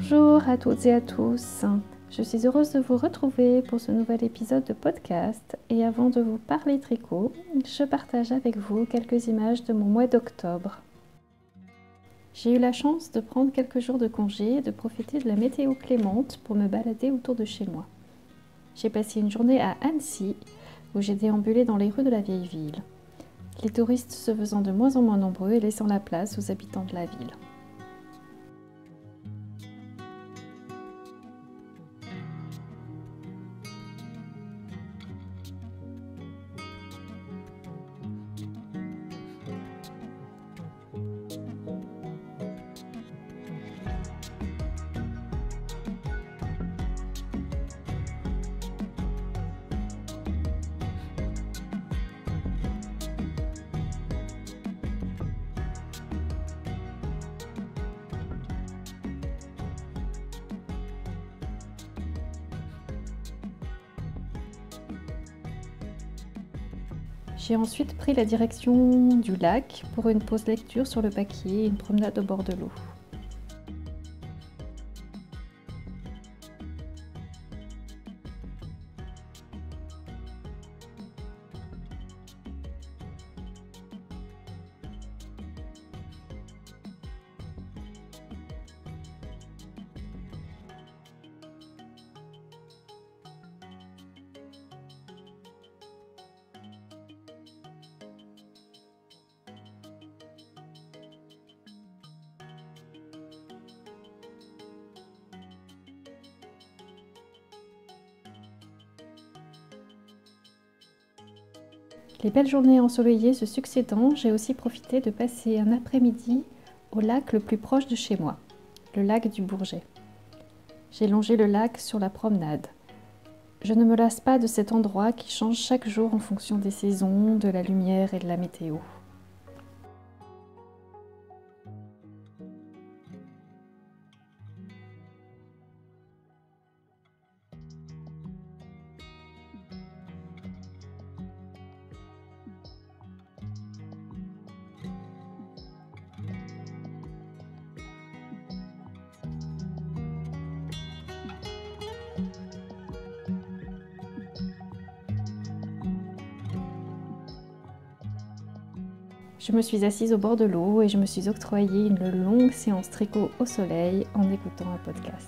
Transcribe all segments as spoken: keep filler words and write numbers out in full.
Bonjour à toutes et à tous, je suis heureuse de vous retrouver pour ce nouvel épisode de podcast et avant de vous parler tricot, je partage avec vous quelques images de mon mois d'octobre. J'ai eu la chance de prendre quelques jours de congé et de profiter de la météo clémente pour me balader autour de chez moi. J'ai passé une journée à Annecy où j'ai déambulé dans les rues de la vieille ville, les touristes se faisant de moins en moins nombreux et laissant la place aux habitants de la ville. J'ai ensuite pris la direction du lac pour une pause lecture sur le paquier et une promenade au bord de l'eau. Les belles journées ensoleillées se succédant, j'ai aussi profité de passer un après-midi au lac le plus proche de chez moi, le lac du Bourget. J'ai longé le lac sur la promenade. Je ne me lasse pas de cet endroit qui change chaque jour en fonction des saisons, de la lumière et de la météo. Je me suis assise au bord de l'eau et je me suis octroyé une longue séance tricot au soleil en écoutant un podcast.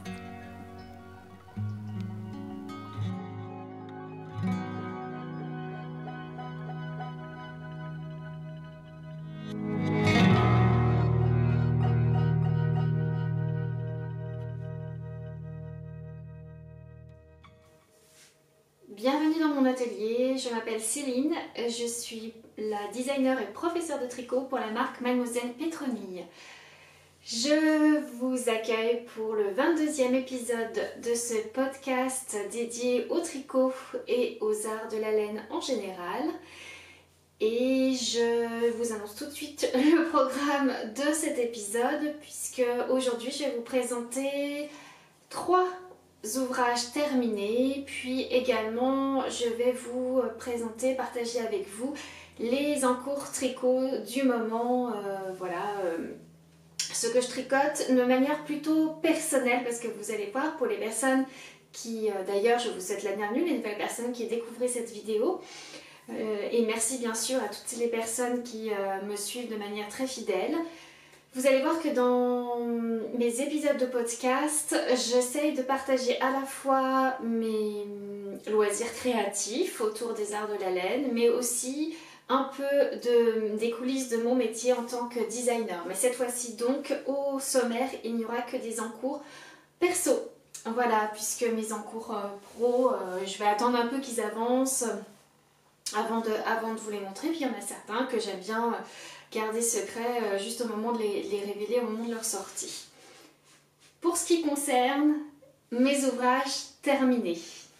Bienvenue dans mon atelier, je m'appelle Céline, je suis la designer et professeure de tricot pour la marque Mademoiselle Pétronille. Je vous accueille pour le vingt-deuxième épisode de ce podcast dédié au tricot et aux arts de la laine en général. Et je vous annonce tout de suite le programme de cet épisode puisque aujourd'hui je vais vous présenter trois ouvrages terminés, puis également je vais vous présenter, partager avec vous les encours tricot du moment, euh, voilà, euh, ce que je tricote de manière plutôt personnelle parce que vous allez voir pour les personnes qui, euh, d'ailleurs je vous souhaite la bienvenue, les nouvelles personnes qui découvrent cette vidéo. Euh, et merci bien sûr à toutes les personnes qui euh, me suivent de manière très fidèle. Vous allez voir que dans mes épisodes de podcast, j'essaye de partager à la fois mes loisirs créatifs autour des arts de la laine, mais aussi un peu de, des coulisses de mon métier en tant que designer. Mais cette fois-ci donc, au sommaire, il n'y aura que des encours perso. Voilà, puisque mes encours euh, pro, euh, je vais attendre un peu qu'ils avancent avant de, avant de vous les montrer. Puis il y en a certains que j'aime bien euh, garder secret euh, juste au moment de les, les révéler, au moment de leur sortie. Pour ce qui concerne mes ouvrages terminés.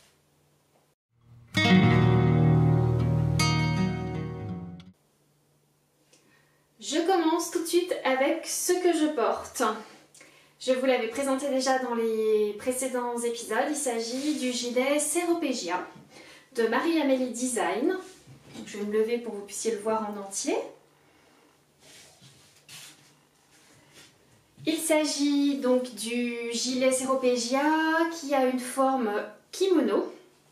Je commence tout de suite avec ce que je porte. Je vous l'avais présenté déjà dans les précédents épisodes, il s'agit du gilet Seropégia de Marie-Amélie Design. Donc, je vais me lever pour que vous puissiez le voir en entier. Il s'agit donc du gilet Seropegia qui a une forme kimono.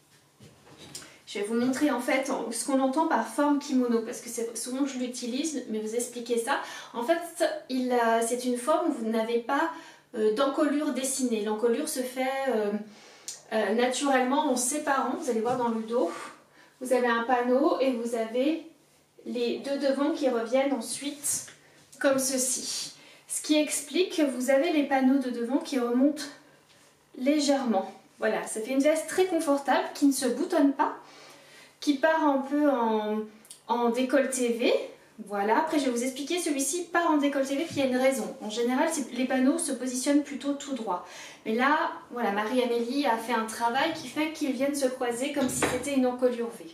Je vais vous montrer en fait ce qu'on entend par forme kimono parce que souvent je l'utilise, mais vous expliquer ça. En fait, c'est une forme où vous n'avez pas euh, d'encolure dessinée. L'encolure se fait euh, euh, naturellement en séparant. Vous allez voir dans le dos, vous avez un panneau et vous avez les deux devants qui reviennent ensuite comme ceci. Ce qui explique que vous avez les panneaux de devant qui remontent légèrement. Voilà, ça fait une veste très confortable qui ne se boutonne pas, qui part un peu en, en décolleté V. Voilà, après je vais vous expliquer, celui-ci part en décolleté V, puis il y a une raison. En général, les panneaux se positionnent plutôt tout droit. Mais là, voilà, Marie-Amélie a fait un travail qui fait qu'ils viennent se croiser comme si c'était une encolure V.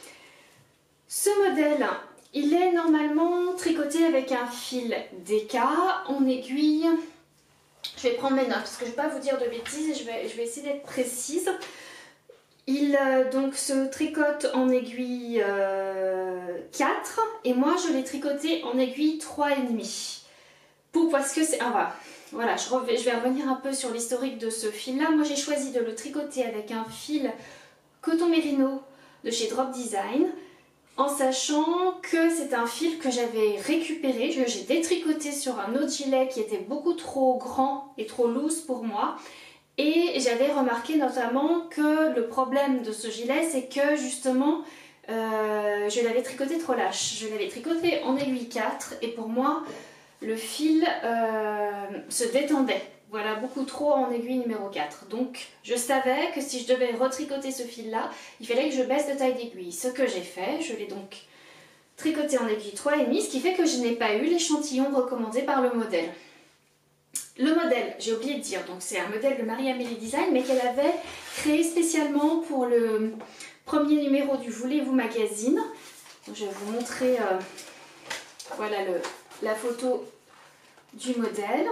Ce modèle, il est normalement tricoté avec un fil D K en aiguille. Je vais prendre mes notes parce que je ne vais pas vous dire de bêtises et je vais, je vais essayer d'être précise. Il euh, donc se tricote en aiguille euh, quatre et moi je l'ai tricoté en aiguille trois virgule cinq. Pour, parce que c'est... Ah, voilà, voilà je, reviens, je vais revenir un peu sur l'historique de ce fil-là. Moi j'ai choisi de le tricoter avec un fil coton mérino de chez Drop Design, en sachant que c'est un fil que j'avais récupéré, que j'ai détricoté sur un autre gilet qui était beaucoup trop grand et trop loose pour moi. Et j'avais remarqué notamment que le problème de ce gilet, c'est que justement, euh, je l'avais tricoté trop lâche. Je l'avais tricoté en aiguille quatre et pour moi, le fil euh, se détendait. Voilà, beaucoup trop en aiguille numéro quatre. Donc, je savais que si je devais retricoter ce fil-là, il fallait que je baisse de taille d'aiguille. Ce que j'ai fait, je l'ai donc tricoté en aiguille trois virgule cinq, ce qui fait que je n'ai pas eu l'échantillon recommandé par le modèle. Le modèle, j'ai oublié de dire, donc c'est un modèle de Marie-Amélie Design, mais qu'elle avait créé spécialement pour le premier numéro du Voulez-vous magazine. Donc, je vais vous montrer euh, voilà le, la photo du modèle.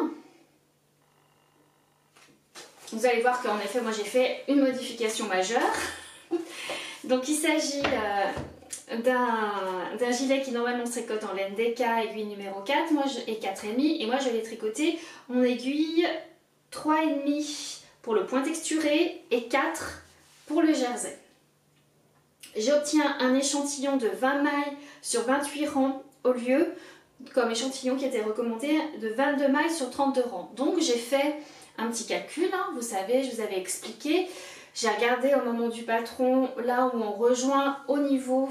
Vous allez voir qu'en effet, moi j'ai fait une modification majeure. Donc il s'agit euh, d'un gilet qui normalement se tricote en laine D K, aiguille numéro quatre moi, je, et quatre virgule cinq, et moi je l'ai tricoté en aiguille trois virgule cinq pour le point texturé et quatre pour le jersey. J'obtiens un échantillon de vingt mailles sur vingt-huit rangs au lieu, comme échantillon qui était recommandé, de vingt-deux mailles sur trente-deux rangs. Donc j'ai fait un petit calcul, hein, vous savez, je vous avais expliqué. J'ai regardé au moment du patron, là où on rejoint au niveau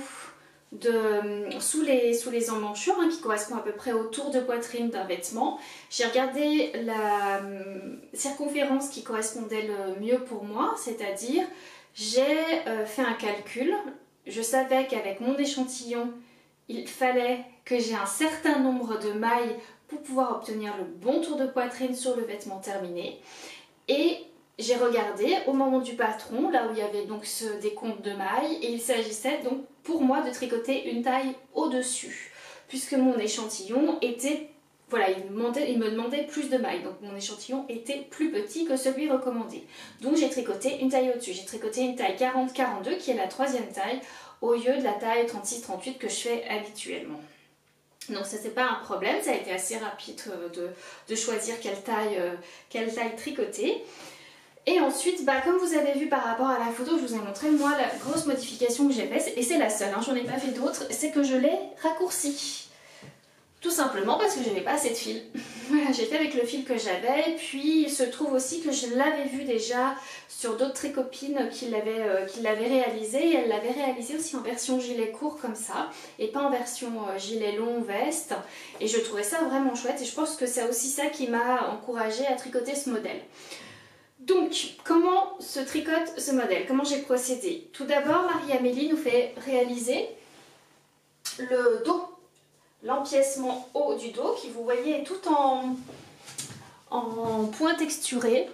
de sous les, sous les emmanchures, hein, qui correspond à peu près au tour de poitrine d'un vêtement. J'ai regardé la euh, circonférence qui correspondait le mieux pour moi, c'est-à-dire j'ai euh, fait un calcul. Je savais qu'avec mon échantillon, il fallait que j'ai un certain nombre de mailles pour pouvoir obtenir le bon tour de poitrine sur le vêtement terminé. Et j'ai regardé au moment du patron, là où il y avait donc ce décompte de mailles, et il s'agissait donc pour moi de tricoter une taille au-dessus, puisque mon échantillon était, voilà, il me, demandait, il me demandait plus de mailles, donc mon échantillon était plus petit que celui recommandé. Donc j'ai tricoté une taille au-dessus, j'ai tricoté une taille quarante quarante-deux qui est la troisième taille, au lieu de la taille trente-six trente-huit que je fais habituellement. Donc ça c'est pas un problème, ça a été assez rapide de, de choisir quelle taille, euh, quelle taille tricoter. Et ensuite, bah, comme vous avez vu par rapport à la photo que je vous ai montré, moi la grosse modification que j'ai faite, et c'est la seule, hein, j'en ai pas fait d'autres, c'est que je l'ai raccourci. Tout simplement parce que je n'avais pas assez de fil. Voilà, j'ai fait avec le fil que j'avais, puis il se trouve aussi que je l'avais vu déjà sur d'autres tricopines qui l'avaient euh, qui l'avaient réalisé, et elle l'avait réalisé aussi en version gilet court comme ça, et pas en version euh, gilet long veste, et je trouvais ça vraiment chouette, et je pense que c'est aussi ça qui m'a encouragée à tricoter ce modèle. Donc, comment se tricote ce modèle? Comment j'ai procédé? Tout d'abord, Marie-Amélie nous fait réaliser le dos, l'empiècement haut du dos, qui vous voyez est tout en, en point texturé.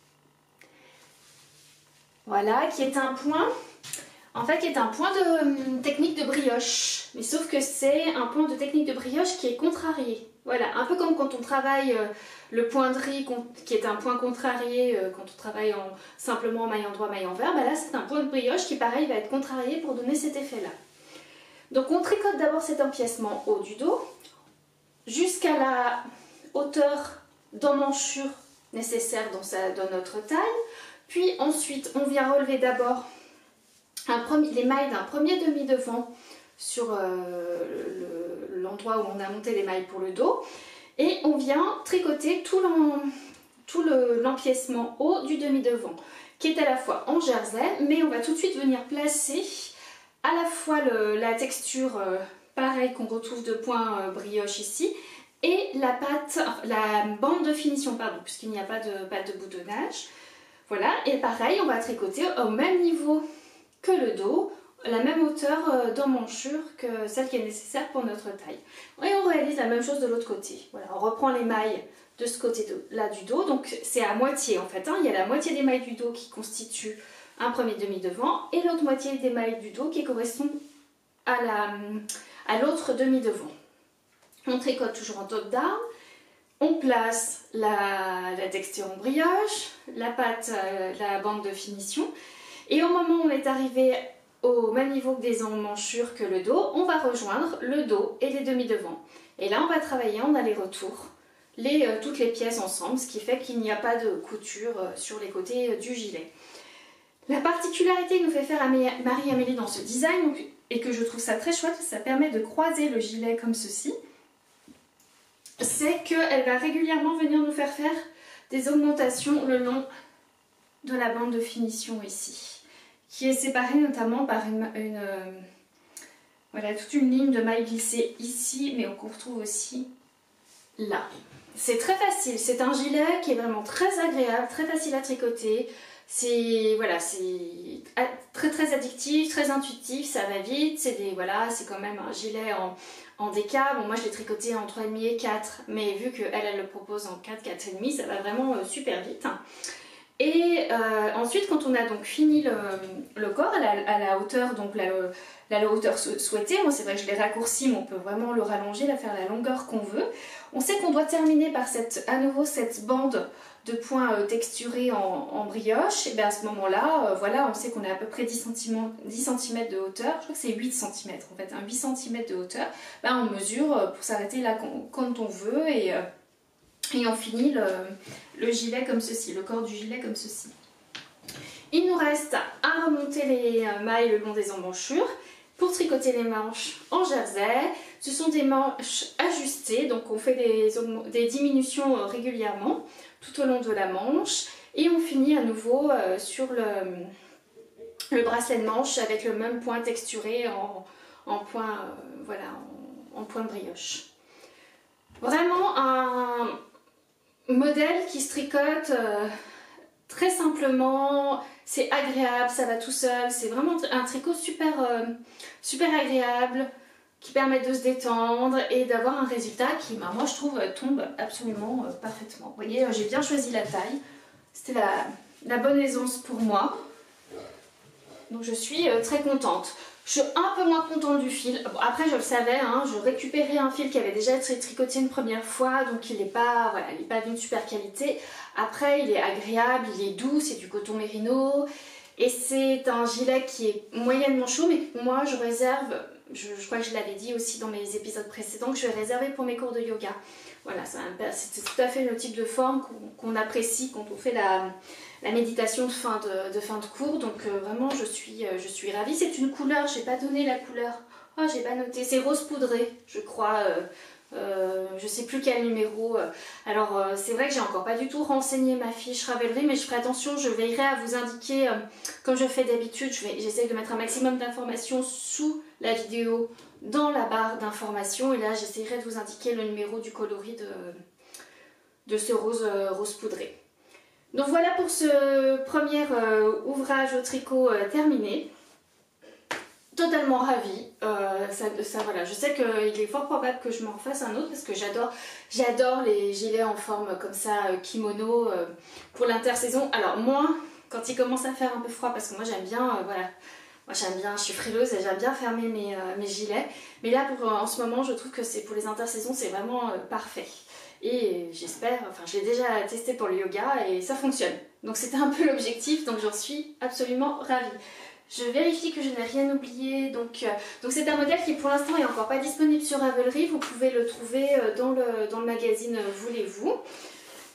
Voilà, qui est un point, en fait, qui est un point de technique de brioche. Mais sauf que c'est un point de technique de brioche qui est contrarié. Voilà, un peu comme quand on travaille euh, le point de riz, qui est un point contrarié euh, quand on travaille en, simplement en maille endroit, maille envers. Bah là, c'est un point de brioche qui, pareil, va être contrarié pour donner cet effet-là. Donc, on tricote d'abord cet empiècement haut du dos jusqu'à la hauteur d'emmanchure nécessaire dans, sa, dans notre taille. Puis ensuite, on vient relever d'abord les mailles d'un premier demi-devant sur euh, l'endroit où on a monté les mailles pour le dos. Et on vient tricoter tout l'empiècement haut du demi-devant, qui est à la fois en jersey, mais on va tout de suite venir placer à la fois le, la texture euh, pareil qu'on retrouve de point euh, brioche ici, et la pâte, la bande de finition, pardon, puisqu'il n'y a pas de pâte de boutonnage. Voilà, et pareil, on va tricoter au même niveau que le dos, la même hauteur d'emmanchure que celle qui est nécessaire pour notre taille. Et on réalise la même chose de l'autre côté. Voilà, on reprend les mailles de ce côté-là du dos, donc c'est à moitié en fait. Hein. Il y a la moitié des mailles du dos qui constituent un premier demi-devant et l'autre moitié des mailles du dos qui correspondent à l'autre à demi-devant. On tricote toujours en top-down. On place la, la texture en brioche, la pâte, euh, la bande de finition. Et au moment où on est arrivé au même niveau que des emmanchures que le dos, on va rejoindre le dos et les demi-devants. Et là, on va travailler en aller-retour les, euh, toutes les pièces ensemble, ce qui fait qu'il n'y a pas de couture euh, sur les côtés euh, du gilet. La particularité que nous fait faire Marie-Amélie dans ce design, donc, et que je trouve ça très chouette, ça permet de croiser le gilet comme ceci, c'est qu'elle va régulièrement venir nous faire faire des augmentations le long de la bande de finition ici, qui est séparée notamment par une, une euh, voilà, toute une ligne de mailles glissées ici, mais qu'on retrouve aussi là. C'est très facile, c'est un gilet qui est vraiment très agréable, très facile à tricoter. C'est voilà, c'est très très addictif, très intuitif, ça va vite, c'est des voilà, c'est quand même un gilet en, en déca. Bon, moi je l'ai tricoté en trois virgule cinq et quatre, mais vu qu'elle elle le propose en quatre, quatre virgule cinq, ça va vraiment euh, super vite. Et euh, ensuite, quand on a donc fini le, le corps à la, à la hauteur, donc la, la hauteur souhaitée, moi c'est vrai que je l'ai raccourci, mais on peut vraiment le rallonger, la faire la longueur qu'on veut. On sait qu'on doit terminer par cette, à nouveau cette bande de points euh, texturés en, en brioche. Et bien à ce moment-là, euh, voilà, on sait qu'on a à peu près dix centimètres de hauteur. Je crois que c'est huit centimètres en fait, un huit centimètres de hauteur. Ben, on mesure euh, pour s'arrêter là quand on veut et, euh, et on finit le, le gilet comme ceci, le corps du gilet comme ceci. Il nous reste à remonter les mailles le long des emmanchures. Pour tricoter les manches en jersey, ce sont des manches ajustées, donc on fait des, des diminutions régulièrement tout au long de la manche et on finit à nouveau euh, sur le, le bracelet de manche avec le même point texturé en, en point, euh, voilà, en, en point de brioche. Vraiment un modèle qui se tricote euh, très simplement, c'est agréable, ça va tout seul, c'est vraiment un tricot super, euh, super agréable qui permet de se détendre et d'avoir un résultat qui, bah, moi je trouve, tombe absolument euh, parfaitement. Vous voyez, j'ai bien choisi la taille, c'était la, la bonne aisance pour moi, donc je suis euh, très contente. Je suis un peu moins contente du fil. Bon, après je le savais, hein, je récupérais un fil qui avait déjà été tricoté une première fois, donc il n'est pas, voilà, il n'est pas d'une super qualité. Après il est agréable, il est doux, c'est du coton mérino et c'est un gilet qui est moyennement chaud, mais moi je réserve, je, je crois que je l'avais dit aussi dans mes épisodes précédents, que je vais réserver pour mes cours de yoga. Voilà, c'est tout à fait le type de forme qu'on qu'on apprécie quand on fait la, la méditation de fin de, de fin de cours. Donc euh, vraiment, je suis, euh, je suis ravie. C'est une couleur, je n'ai pas donné la couleur. Oh, j'ai pas noté. C'est rose poudré, je crois. Euh, euh, je sais plus quel numéro. Alors euh, c'est vrai que j'ai encore pas du tout renseigné ma fiche Ravelry, mais je ferai attention. Je veillerai à vous indiquer, euh, comme je fais d'habitude, j'essaie de mettre un maximum d'informations sous la vidéo dans la barre d'informations, et là j'essaierai de vous indiquer le numéro du coloris de, de ce rose, euh, rose poudré. Donc voilà pour ce premier euh, ouvrage au tricot euh, terminé. Totalement ravie. Euh, ça, ça, voilà. Je sais qu'il est fort probable que je m'en fasse un autre parce que j'adore j'adore les gilets en forme comme ça, euh, kimono, euh, pour l'intersaison. Alors moins quand il commence à faire un peu froid, parce que moi j'aime bien, euh, voilà. Moi j'aime bien, je suis frileuse et j'aime bien fermer mes, euh, mes gilets. Mais là pour, en ce moment je trouve que c'est pour les intersaisons c'est vraiment euh, parfait. Et j'espère, enfin je l'ai déjà testé pour le yoga et ça fonctionne. Donc c'était un peu l'objectif, donc j'en suis absolument ravie. Je vérifie que je n'ai rien oublié. Donc euh, donc c'est un modèle qui pour l'instant est encore pas disponible sur Ravelry. Vous pouvez le trouver euh, dans, le, dans le magazine Voulez-vous.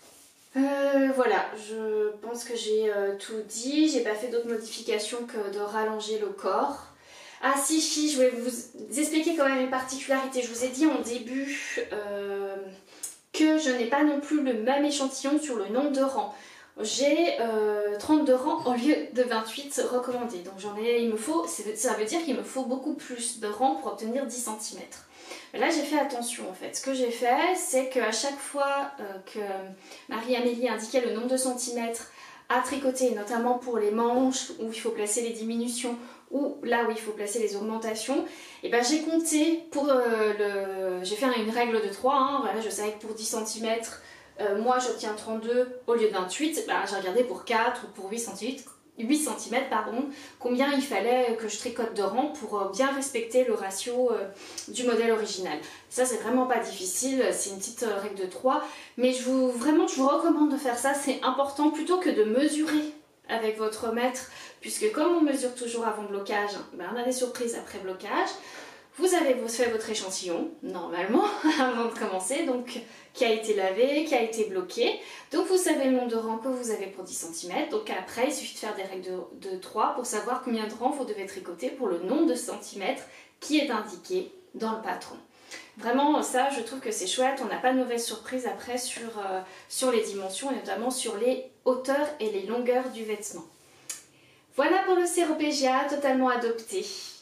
Euh, voilà, je pense que j'ai euh, tout dit. J'ai pas fait d'autres modifications que de rallonger le corps. Ah si, si, je voulais vous expliquer quand même une particularité. Je vous ai dit en début euh, que je n'ai pas non plus le même échantillon sur le nombre de rangs. J'ai euh, trente-deux rangs au lieu de vingt-huit recommandés. Donc j'en ai, il me faut, ça veut dire qu'il me faut beaucoup plus de rangs pour obtenir dix centimètres. Mais là j'ai fait attention en fait. Ce que j'ai fait, c'est qu'à chaque fois euh, que Marie-Amélie indiquait le nombre de centimètres à tricoter, notamment pour les manches où il faut placer les diminutions ou là où il faut placer les augmentations, et ben j'ai compté pour euh, le... j'ai fait une règle de trois, hein, voilà, je savais que pour dix centimètres, euh, moi j'obtiens trente-deux au lieu de vingt-huit, ben, j'ai regardé pour quatre ou pour huit centimètres, huit centimètres pardon, combien il fallait que je tricote de rang pour euh, bien respecter le ratio euh, du modèle original. Ça c'est vraiment pas difficile, c'est une petite euh, règle de trois, mais je vous, vraiment je vous recommande de faire ça, c'est important plutôt que de mesurer avec votre maître, puisque comme on mesure toujours avant blocage, ben on a des surprises après blocage. Vous avez fait votre échantillon, normalement, avant de commencer, donc qui a été lavé, qui a été bloqué. Donc vous savez le nombre de rangs que vous avez pour dix centimètres. Donc après, il suffit de faire des règles de, de trois pour savoir combien de rangs vous devez tricoter pour le nombre de centimètres qui est indiqué dans le patron. Vraiment, ça, je trouve que c'est chouette. On n'a pas de mauvaise surprise après sur, euh, sur les dimensions et notamment sur les hauteurs et les longueurs du vêtement. Voilà pour le Séropégia totalement adopté.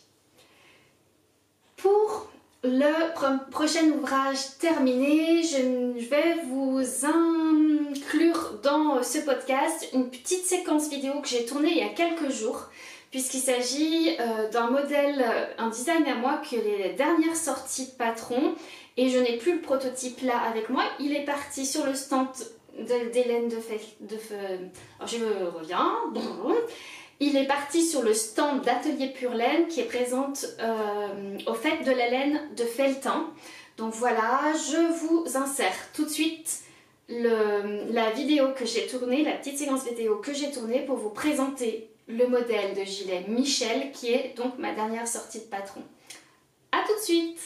Pour le prochain ouvrage terminé, je vais vous inclure dans ce podcast une petite séquence vidéo que j'ai tournée il y a quelques jours, puisqu'il s'agit euh, d'un modèle, un design à moi que les dernières sorties de Patron, et je n'ai plus le prototype là avec moi. Il est parti sur le stand d'Hélène de Fe... de Fe... Alors je reviens. Il est parti sur le stand d'Atelier Pure Laine qui est présente euh, aux Fêtes de la Laine de Felletin. Donc voilà, je vous insère tout de suite le, la vidéo que j'ai tournée, la petite séquence vidéo que j'ai tournée pour vous présenter le modèle de gilet Michel qui est donc ma dernière sortie de Patron. A tout de suite!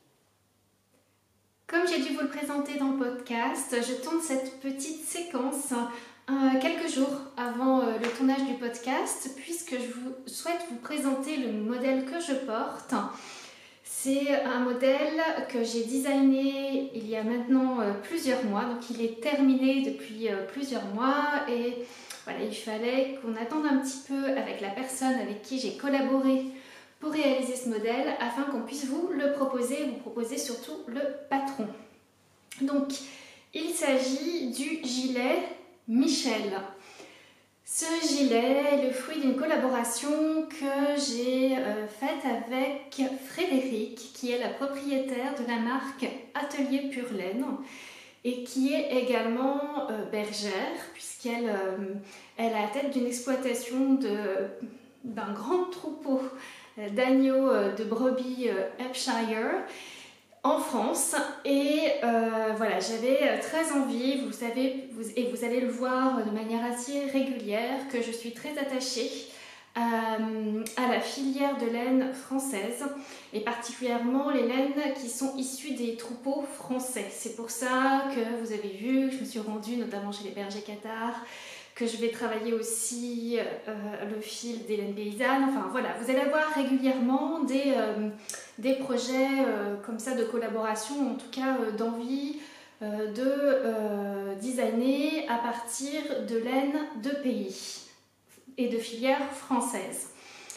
Comme j'ai dû vous le présenter dans le podcast, je tourne cette petite séquence euh, quelques jours avant euh, le tournage du podcast, puisque je vous souhaite vous présenter le modèle que je porte. C'est un modèle que j'ai designé il y a maintenant euh, plusieurs mois, donc il est terminé depuis euh, plusieurs mois et voilà, il fallait qu'on attende un petit peu avec la personne avec qui j'ai collaboré pour réaliser ce modèle afin qu'on puisse vous le proposer, vous proposer surtout le patron. Donc il s'agit du gilet Michel. Ce gilet est le fruit d'une collaboration que j'ai euh, faite avec Frédéric, qui est la propriétaire de la marque Atelier Pure Laine et qui est également euh, bergère, puisqu'elle euh, elle a la tête d'une exploitation d'un grand troupeau d'agneaux de brebis Hampshire en France. Et euh, voilà, j'avais très envie, vous savez, vous, et vous allez le voir de manière assez régulière, que je suis très attachée à, à la filière de laine française et particulièrement les laines qui sont issues des troupeaux français. C'est pour ça que vous avez vu, je me suis rendue notamment chez les bergers cathares, que je vais travailler aussi euh, le fil des laines paysannes. Enfin voilà, vous allez avoir régulièrement des, euh, des projets euh, comme ça de collaboration, en tout cas euh, d'envie euh, de euh, designer à partir de laines de pays et de filières françaises.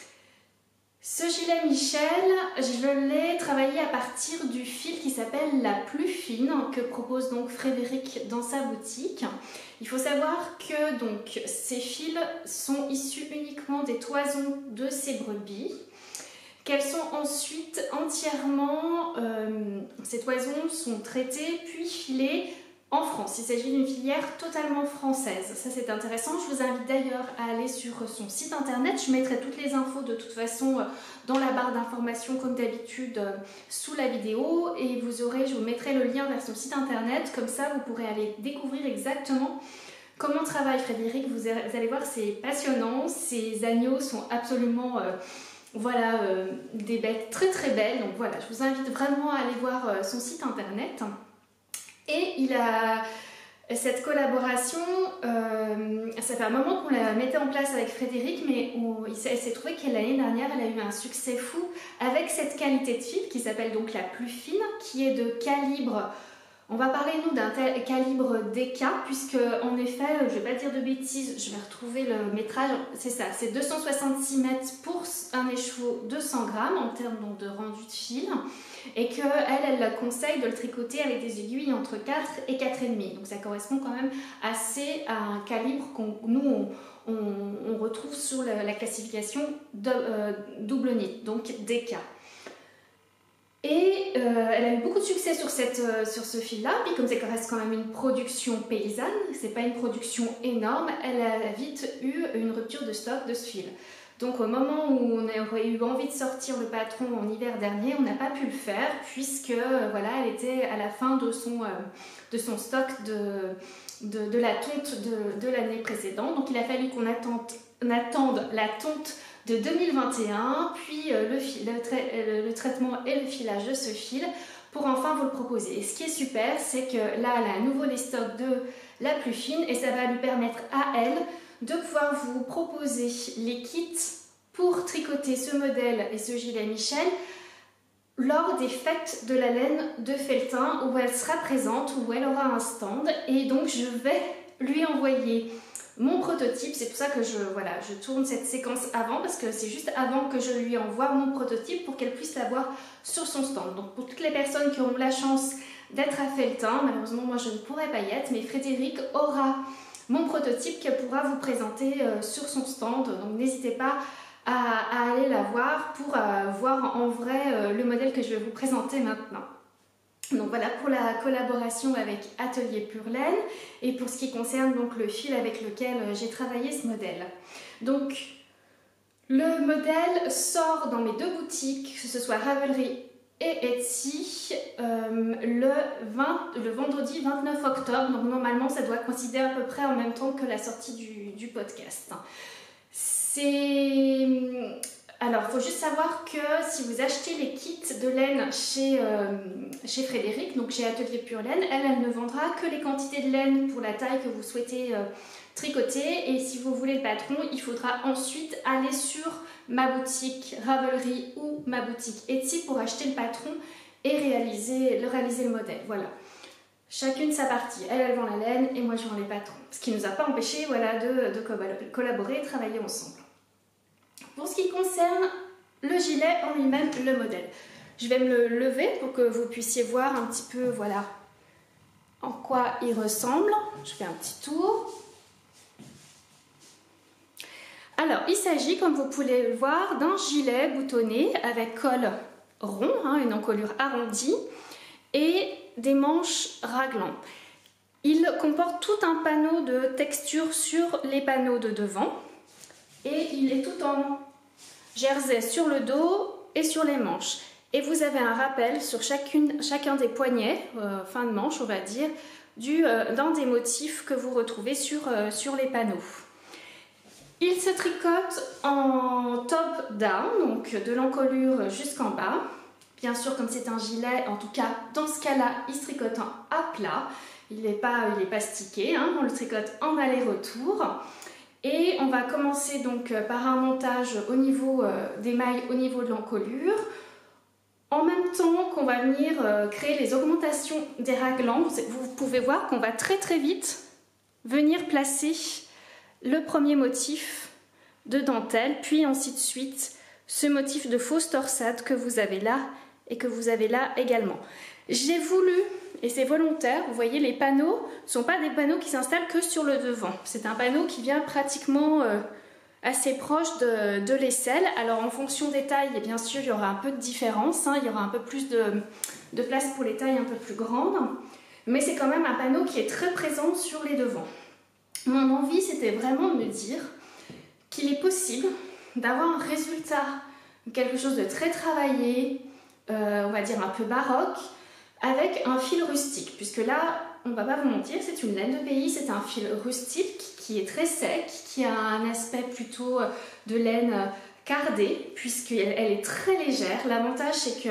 Ce gilet Michel, je l'ai travaillé à partir du fil qui s'appelle la plus fine, que propose donc Frédéric dans sa boutique. Il faut savoir que donc, ces fils sont issus uniquement des toisons de ces brebis, qu'elles sont ensuite entièrement, euh, ces toisons sont traitées puis filées en France. Il s'agit d'une filière totalement française. Ça c'est intéressant. Je vous invite d'ailleurs à aller sur son site internet. Je mettrai toutes les infos de toute façon dans la barre d'informations comme d'habitude sous la vidéo. Et vous aurez, je vous mettrai le lien vers son site internet. Comme ça vous pourrez aller découvrir exactement comment travaille Frédéric. Vous allez voir, c'est passionnant. Ces agneaux sont absolument... Euh, voilà, euh, des bêtes très très belles. Donc voilà, je vous invite vraiment à aller voir euh, son site internet. Et il a Cette collaboration, euh, ça fait un moment qu'on la mettait en place avec Frédéric, mais on, il s'est trouvé que l'année dernière, elle a eu un succès fou avec cette qualité de fil qui s'appelle donc la plus fine, qui est de calibre, on va parler nous d'un calibre D K, puisque en effet, je ne vais pas dire de bêtises, je vais retrouver le métrage, c'est ça, c'est deux cent soixante-six mètres pour un écheveau de cent grammes en termes donc, de rendu de fil. Et qu'elle, elle, elle conseille de le tricoter avec des aiguilles entre quatre et quatre virgule cinq. Donc ça correspond quand même assez à un calibre qu'on nous on, on, on retrouve sur la, la classification de, euh, double nid, donc D K. Et euh, elle a eu beaucoup de succès sur, cette, euh, sur ce fil-là, puis comme ça reste quand même une production paysanne, c'est pas une production énorme, elle a vite eu une rupture de stock de ce fil. Donc au moment où on aurait eu envie de sortir le patron en hiver dernier, on n'a pas pu le faire puisque voilà, elle était à la fin de son, euh, de son stock de, de, de la tonte de, de l'année précédente. Donc il a fallu qu'on attende, on attende la tonte de deux mille vingt et un, puis euh, le, fil, le, trai, le, le traitement et le filage de ce fil pour enfin vous le proposer. Et ce qui est super, c'est que là, elle a à nouveau les stocks de la plus fine et ça va lui permettre à elle de pouvoir vous proposer les kits pour tricoter ce modèle et ce gilet Michel lors des fêtes de la laine de Felletin où elle sera présente, où elle aura un stand et donc je vais lui envoyer mon prototype. C'est pour ça que je, voilà, je tourne cette séquence avant parce que c'est juste avant que je lui envoie mon prototype pour qu'elle puisse l'avoir sur son stand. Donc pour toutes les personnes qui auront la chance d'être à Felletin, malheureusement moi je ne pourrai pas y être, mais Frédéric aura mon prototype qu'elle pourra vous présenter euh, sur son stand. Donc n'hésitez pas à, à aller la voir pour euh, voir en vrai euh, le modèle que je vais vous présenter maintenant. Donc voilà pour la collaboration avec Atelier Pure Laine et pour ce qui concerne donc le fil avec lequel euh, j'ai travaillé ce modèle. Donc le modèle sort dans mes deux boutiques, que ce soit Ravelry et Etsy, euh, le, vingt, le vendredi vingt-neuf octobre. Donc normalement ça doit coïncider à peu près en même temps que la sortie du, du podcast. C'est... Alors il faut juste savoir que si vous achetez les kits de laine chez, euh, chez Frédéric, donc chez Atelier Pure Laine, elle, elle ne vendra que les quantités de laine pour la taille que vous souhaitez euh, tricoter. Et si vous voulez le patron, il faudra ensuite aller sur ma boutique Ravelry ou ma boutique Etsy pour acheter le patron et réaliser le, réaliser le modèle. Voilà. Chacune sa partie. Elle, elle vend la laine et moi je vends les patrons. Ce qui ne nous a pas empêché voilà, de, de collaborer et travailler ensemble. Pour ce qui concerne le gilet en lui-même, le modèle, je vais me le lever pour que vous puissiez voir un petit peu voilà, en quoi il ressemble. Je fais un petit tour. Alors, il s'agit, comme vous pouvez le voir, d'un gilet boutonné avec col rond, hein, une encolure arrondie et des manches raglan. Il comporte tout un panneau de texture sur les panneaux de devant et il est tout en jersey sur le dos et sur les manches. Et vous avez un rappel sur chacune, chacun des poignets, euh, fin de manche on va dire, du, euh, d'un des motifs que vous retrouvez sur, euh, sur les panneaux. Il se tricote en top down, donc de l'encolure jusqu'en bas. Bien sûr, comme c'est un gilet, en tout cas dans ce cas-là, il se tricote en à plat. Il n'est pas, il est pas stické, hein, on le tricote en aller-retour. Et on va commencer donc par un montage au niveau euh, des mailles, au niveau de l'encolure. En même temps qu'on va venir euh, créer les augmentations des raglans, vous pouvez voir qu'on va très très vite venir placer le premier motif de dentelle, puis ainsi de suite ce motif de fausse torsade que vous avez là et que vous avez là également. J'ai voulu, et c'est volontaire, vous voyez les panneaux ne sont pas des panneaux qui s'installent que sur le devant. C'est un panneau qui vient pratiquement euh, assez proche de, de l'aisselle. Alors en fonction des tailles, et bien sûr il y aura un peu de différence, hein, il y aura un peu plus de, de place pour les tailles un peu plus grandes, mais c'est quand même un panneau qui est très présent sur les devants. Mon envie, c'était vraiment de me dire qu'il est possible d'avoir un résultat, quelque chose de très travaillé, euh, on va dire un peu baroque, avec un fil rustique. Puisque là, on ne va pas vous mentir, c'est une laine de pays, c'est un fil rustique qui est très sec, qui a un aspect plutôt de laine cardée, puisqu'elle elle est très légère. L'avantage, c'est que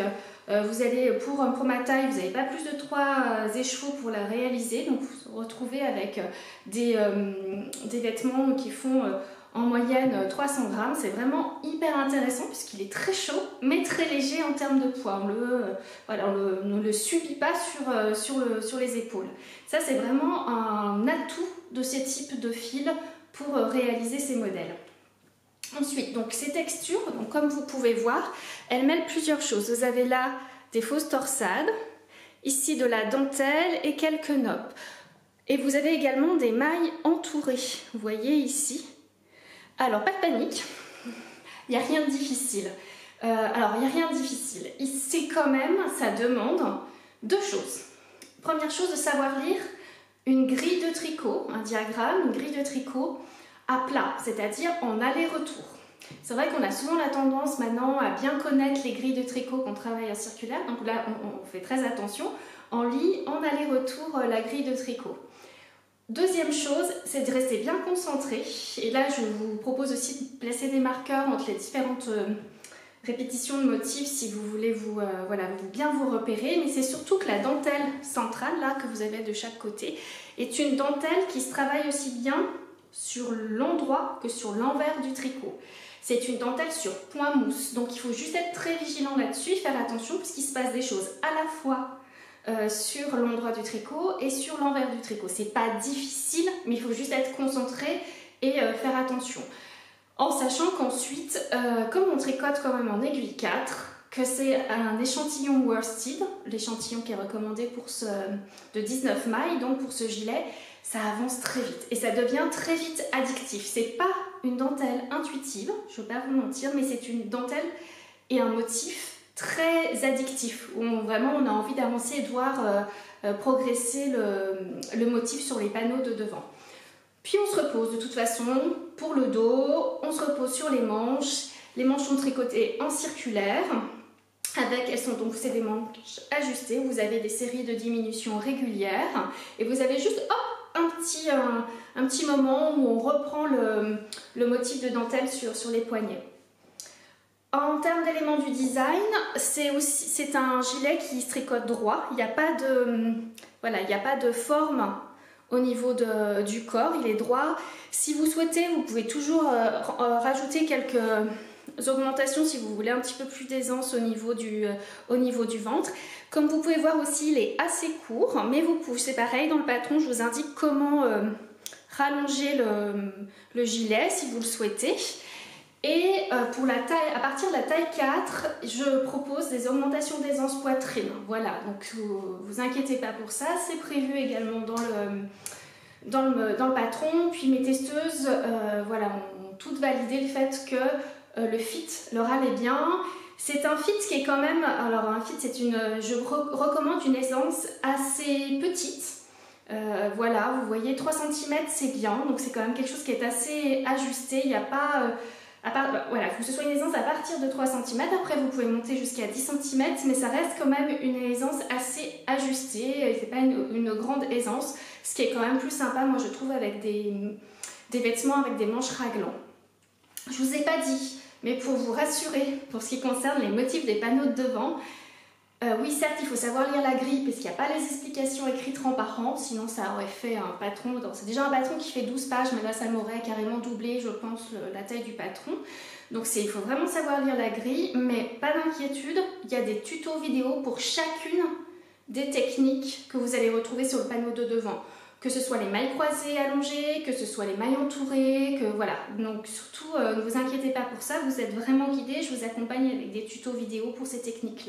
Euh, vous allez, pour, pour ma taille, vous n'avez pas plus de trois euh, écheveaux pour la réaliser. Donc vous vous retrouvez avec euh, des, euh, des vêtements qui font euh, en moyenne trois cents grammes. C'est vraiment hyper intéressant puisqu'il est très chaud mais très léger en termes de poids. On le, euh, voilà, on le, on ne le subit pas sur, euh, sur, le, sur les épaules. Ça, c'est vraiment un atout de ces types de fils pour euh, réaliser ces modèles. Ensuite, donc ces textures, donc comme vous pouvez voir, elles mêlent plusieurs choses. Vous avez là des fausses torsades, ici de la dentelle et quelques noppes. Et vous avez également des mailles entourées, vous voyez ici. Alors, pas de panique, il n'y a rien de difficile. Euh, alors, il n'y a rien de difficile. C'est quand même, ça demande deux choses. Première chose, de savoir lire une grille de tricot, un diagramme, une grille de tricot à plat, c'est-à-dire en aller-retour. C'est vrai qu'on a souvent la tendance maintenant à bien connaître les grilles de tricot qu'on travaille en circulaire, donc là on, on fait très attention, on lit en aller-retour la grille de tricot. Deuxième chose, c'est de rester bien concentré, et là je vous propose aussi de placer des marqueurs entre les différentes euh, répétitions de motifs si vous voulez vous, euh, voilà, vous bien vous repérer, mais c'est surtout que la dentelle centrale là que vous avez de chaque côté est une dentelle qui se travaille aussi bien sur l'endroit que sur l'envers du tricot. C'est une dentelle sur point mousse, donc il faut juste être très vigilant là-dessus, faire attention puisqu'il se passe des choses à la fois euh, sur l'endroit du tricot et sur l'envers du tricot. C'est pas difficile, mais il faut juste être concentré et euh, faire attention. En sachant qu'ensuite, euh, comme on tricote quand même en aiguille quatre, que c'est un échantillon worsted, l'échantillon qui est recommandé pour ce, de dix-neuf mailles, donc pour ce gilet, ça avance très vite et ça devient très vite addictif. C'est pas une dentelle intuitive, je ne vais pas vous mentir, mais c'est une dentelle et un motif très addictif, où on, vraiment on a envie d'avancer et de voir euh, euh, progresser le, le motif sur les panneaux de devant. Puis on se repose de toute façon pour le dos, on se repose sur les manches. Les manches sont tricotées en circulaire, avec, elles sont donc, c'est des manches ajustées, vous avez des séries de diminutions régulières, et vous avez juste, hop, un petit, un, un petit moment où on reprend le, le motif de dentelle sur, sur les poignets. En termes d'éléments du design, c'est aussi c'est un gilet qui se tricote droit. Il n'y a pas de voilà, il n'y a pas de forme au niveau de, du corps, il est droit. Si vous souhaitez, vous pouvez toujours euh, rajouter quelques augmentations si vous voulez un petit peu plus d'aisance au niveau du, euh, au niveau du ventre. Comme vous pouvez voir aussi, il est assez court, mais vous pouvez, c'est pareil, dans le patron, je vous indique comment euh, rallonger le, le gilet si vous le souhaitez. Et euh, pour la taille, à partir de la taille quatre, je propose des augmentations d'aisance poitrine. Voilà, donc vous, vous inquiétez pas pour ça, c'est prévu également dans le, dans le, dans le patron. Puis mes testeuses, euh, voilà, ont toutes validé le fait que euh, le fit leur allait bien. C'est un fit qui est quand même, alors un fit c'est une, je re recommande une aisance assez petite. Euh, voilà, vous voyez trois centimètres c'est bien, donc c'est quand même quelque chose qui est assez ajusté, il n'y a pas... Euh, à part, voilà, il faut que ce soit une aisance à partir de trois centimètres, après vous pouvez monter jusqu'à dix centimètres, mais ça reste quand même une aisance assez ajustée, c'est pas une, une grande aisance, ce qui est quand même plus sympa, moi je trouve, avec des, des vêtements avec des manches raglan. Je vous ai pas dit, mais pour vous rassurer, pour ce qui concerne les motifs des panneaux de devant, euh, oui certes il faut savoir lire la grille parce qu'il n'y a pas les explications écrites rang par rang, sinon ça aurait fait un patron, c'est déjà un patron qui fait douze pages, mais là ça m'aurait carrément doublé je pense le, la taille du patron. Donc il faut vraiment savoir lire la grille, mais pas d'inquiétude, il y a des tutos vidéo pour chacune des techniques que vous allez retrouver sur le panneau de devant. Que ce soit les mailles croisées allongées, que ce soit les mailles entourées, que voilà. Donc surtout euh, ne vous inquiétez pas pour ça, vous êtes vraiment guidés, je vous accompagne avec des tutos vidéo pour ces techniques là.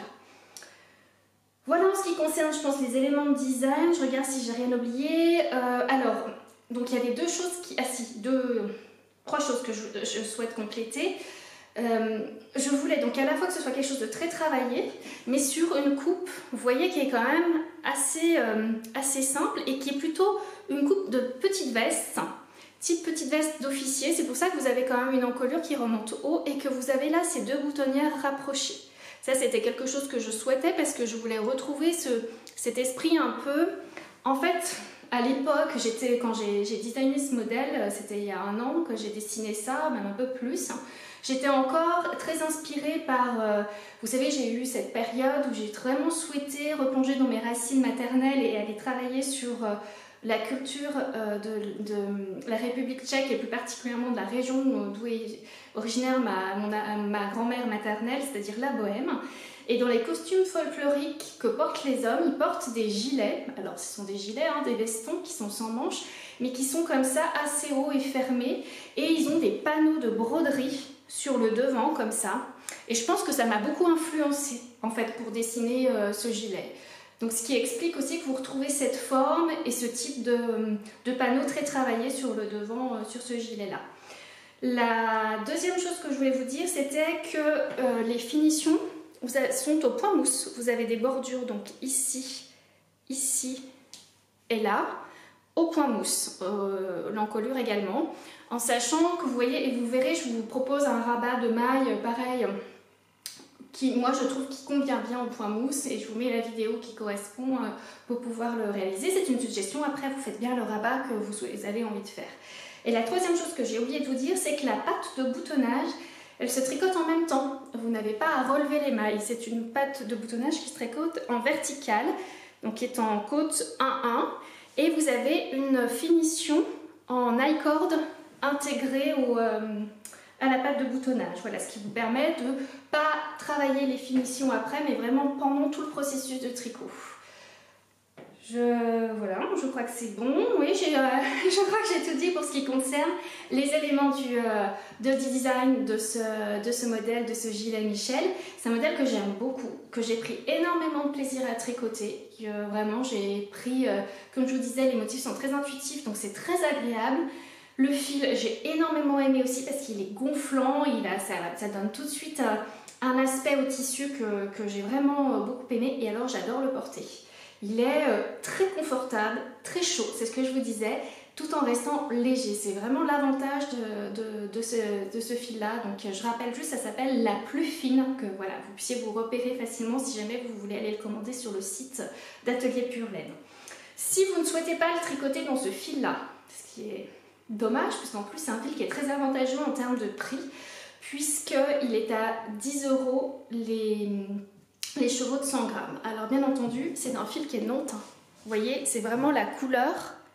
Voilà en ce qui concerne, je pense, les éléments de design. Je regarde si j'ai rien oublié. Euh, alors, donc il y avait deux choses qui... Ah si, deux... Trois choses que je, je souhaite compléter. Euh, je voulais donc à la fois que ce soit quelque chose de très travaillé, mais sur une coupe, vous voyez, qui est quand même assez, euh, assez simple et qui est plutôt une coupe de petite veste, type petite veste d'officier. C'est pour ça que vous avez quand même une encolure qui remonte haut et que vous avez là ces deux boutonnières rapprochées. Ça, c'était quelque chose que je souhaitais parce que je voulais retrouver ce, cet esprit un peu... En fait, à l'époque, quand j'ai designé ce modèle, c'était il y a un an que j'ai dessiné ça, même un peu plus. J'étais encore très inspirée par, euh, vous savez, j'ai eu cette période où j'ai vraiment souhaité replonger dans mes racines maternelles et aller travailler sur euh, la culture euh, de, de la République tchèque et plus particulièrement de la région d'où est originaire ma, mon, ma grand-mère maternelle, c'est-à-dire la Bohème. Et dans les costumes folkloriques que portent les hommes, ils portent des gilets, alors ce sont des gilets, hein, des vestons qui sont sans manches, mais qui sont comme ça assez hauts et fermés, et ils ont des panneaux de broderie sur le devant comme ça, et je pense que ça m'a beaucoup influencée en fait pour dessiner euh, ce gilet. Donc ce qui explique aussi que vous retrouvez cette forme et ce type de, de panneaux très travaillés sur le devant, euh, sur ce gilet-là. La deuxième chose que je voulais vous dire, c'était que euh, les finitions sont au point mousse. Vous avez des bordures donc ici, ici et là, au point mousse, euh, l'encolure également, en sachant que vous voyez, et vous verrez, je vous propose un rabat de maille pareil, qui moi je trouve qui convient bien au point mousse, et je vous mets la vidéo qui correspond euh, pour pouvoir le réaliser. C'est une suggestion, après vous faites bien le rabat que vous avez envie de faire. Et la troisième chose que j'ai oublié de vous dire, c'est que la patte de boutonnage, elle se tricote en même temps. Vous n'avez pas à relever les mailles. C'est une patte de boutonnage qui se tricote en verticale, donc qui est en côte un un. Et vous avez une finition en I-cord intégrée au, euh, à la patte de boutonnage. Voilà, ce qui vous permet de ne pas travailler les finitions après, mais vraiment pendant tout le processus de tricot. Je, voilà, je crois que c'est bon. Oui, euh, je crois que j'ai tout dit pour ce qui concerne les éléments du, euh, de design de ce, de ce modèle, de ce gilet Michel. C'est un modèle que j'aime beaucoup, que j'ai pris énormément de plaisir à tricoter. Euh, vraiment, j'ai pris, euh, comme je vous disais, les motifs sont très intuitifs, donc c'est très agréable. Le fil, j'ai énormément aimé aussi parce qu'il est gonflant, il a, ça, ça donne tout de suite un, un aspect au tissu que, que j'ai vraiment beaucoup aimé, et alors j'adore le porter. Il est euh, très confortable, très chaud, c'est ce que je vous disais, tout en restant léger. C'est vraiment l'avantage de, de, de ce, de ce fil-là. Donc je rappelle juste, ça s'appelle la plus fine, que voilà, vous puissiez vous repérer facilement si jamais vous voulez aller le commander sur le site d'Atelier Pure Laine. Si vous ne souhaitez pas le tricoter dans ce fil-là, ce qui est dommage, puisqu'en plus c'est un fil qui est très avantageux en termes de prix, puisqu'il est à dix euros les... les chevaux de cent grammes. Alors bien entendu, c'est un fil qui est non teint. Vous voyez, c'est vraiment la couleur,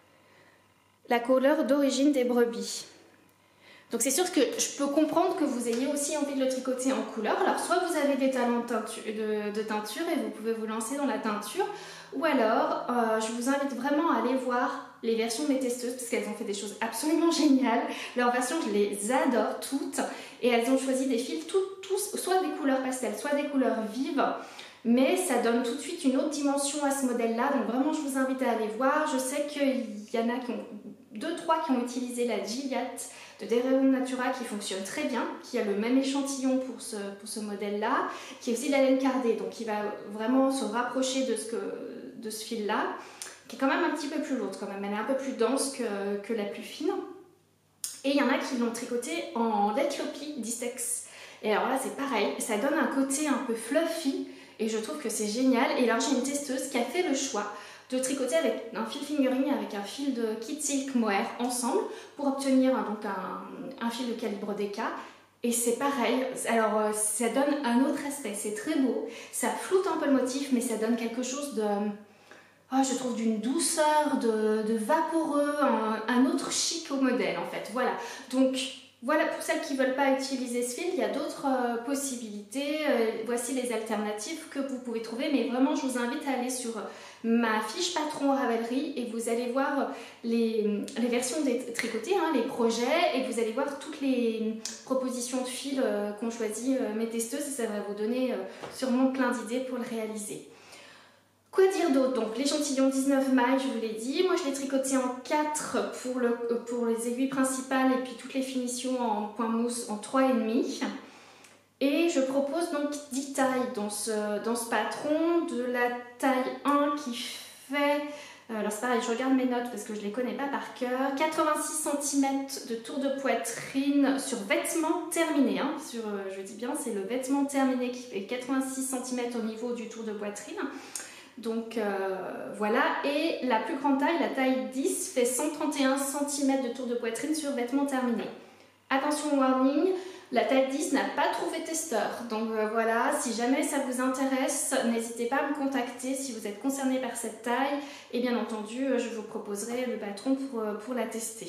la couleur d'origine des brebis. Donc c'est sûr que je peux comprendre que vous ayez aussi envie de le tricoter en couleur. Alors soit vous avez des talents de teinture, de, de teinture et vous pouvez vous lancer dans la teinture, ou alors euh, je vous invite vraiment à aller voir les versions de mes testeuses parce qu'elles ont fait des choses absolument géniales. Leurs versions, je les adore toutes, et elles ont choisi des fils tous, tous, soit des couleurs pastel, soit des couleurs vives, mais ça donne tout de suite une autre dimension à ce modèle-là. Donc vraiment, je vous invite à aller voir. Je sais qu'il y en a qui ont deux, trois qui ont utilisé la Gilliatt de Dereo Natura qui fonctionne très bien, qui a le même échantillon pour ce, pour ce modèle-là, qui est aussi la laine cardée, donc qui va vraiment se rapprocher de ce, que, de ce fil-là, qui est quand même un petit peu plus lourde quand même, elle est un peu plus dense que, que la plus fine. Et il y en a qui l'ont tricoté en L'Éthiopie d'Istex. Et alors là c'est pareil, ça donne un côté un peu fluffy, et je trouve que c'est génial. Et alors j'ai une testeuse qui a fait le choix de tricoter avec un fil fingering, avec un fil de Kit Silk Mohair ensemble, pour obtenir donc un, un fil de calibre D K. Et c'est pareil, alors ça donne un autre aspect, c'est très beau, ça floute un peu le motif, mais ça donne quelque chose de... Oh, je trouve d'une douceur, de, de vaporeux, un, un autre chic au modèle en fait. Voilà, donc voilà pour celles qui ne veulent pas utiliser ce fil, il y a d'autres euh, possibilités. Euh, voici les alternatives que vous pouvez trouver, mais vraiment je vous invite à aller sur ma fiche patron Ravelry et vous allez voir les, les versions des tricotées, hein, les projets, et vous allez voir toutes les propositions de fils euh, qu'ont choisi euh, mes testeuses, et ça va vous donner euh, sûrement plein d'idées pour le réaliser. Quoi dire d'autre? Donc l'échantillon dix-neuf mailles, je vous l'ai dit. Moi je l'ai tricoté en quatre pour, le, pour les aiguilles principales, et puis toutes les finitions en point mousse en trois virgule cinq. Et je propose donc dix tailles dans ce, dans ce patron. De la taille un qui fait, euh, alors c'est pareil, je regarde mes notes parce que je ne les connais pas par cœur, quatre-vingt-six centimètres de tour de poitrine sur vêtement terminé. Hein, sur, je dis bien, c'est le vêtement terminé qui fait quatre-vingt-six centimètres au niveau du tour de poitrine. Donc euh, voilà, et la plus grande taille, la taille dix, fait cent trente et un centimètres de tour de poitrine sur vêtement terminé. Attention warning, la taille dix n'a pas trouvé testeur. Donc euh, voilà, si jamais ça vous intéresse, n'hésitez pas à me contacter si vous êtes concerné par cette taille. Et bien entendu, je vous proposerai le patron pour, pour la tester.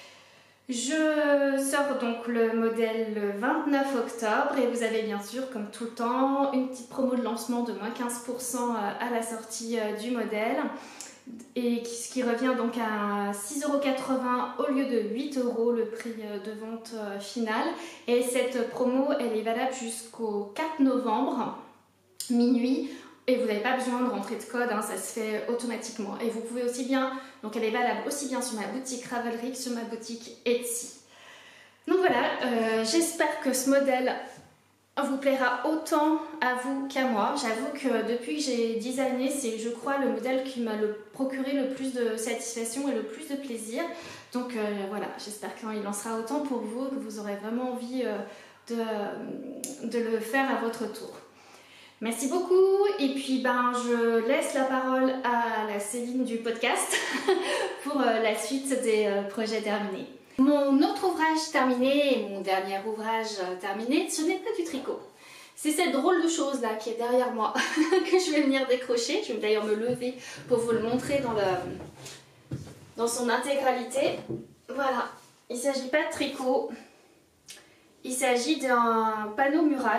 Je sors donc le modèle le vingt-neuf octobre et vous avez bien sûr, comme tout le temps, une petite promo de lancement de moins quinze pour cent à la sortie du modèle. Et ce qui revient donc à six euros quatre-vingts au lieu de huit euros le prix de vente final. Et cette promo, elle est valable jusqu'au quatre novembre, minuit. Et vous n'avez pas besoin de rentrer de code, hein, ça se fait automatiquement. Et vous pouvez aussi bien, donc elle est valable aussi bien sur ma boutique Ravelry que sur ma boutique Etsy. Donc voilà, euh, j'espère que ce modèle vous plaira autant à vous qu'à moi. J'avoue que depuis que j'ai designé, c'est je crois le modèle qui m'a le procuré le plus de satisfaction et le plus de plaisir. Donc euh, voilà, j'espère qu'il en sera autant pour vous, que vous aurez vraiment envie euh, de, de le faire à votre tour. Merci beaucoup et puis ben je laisse la parole à la Céline du podcast pour euh, la suite des euh, projets terminés. Mon autre ouvrage terminé et mon dernier ouvrage terminé, ce n'est pas du tricot. C'est cette drôle de chose là qui est derrière moi que je vais venir décrocher. Je vais d'ailleurs me lever pour vous le montrer dans, le, dans son intégralité. Voilà, il ne s'agit pas de tricot, il s'agit d'un panneau mural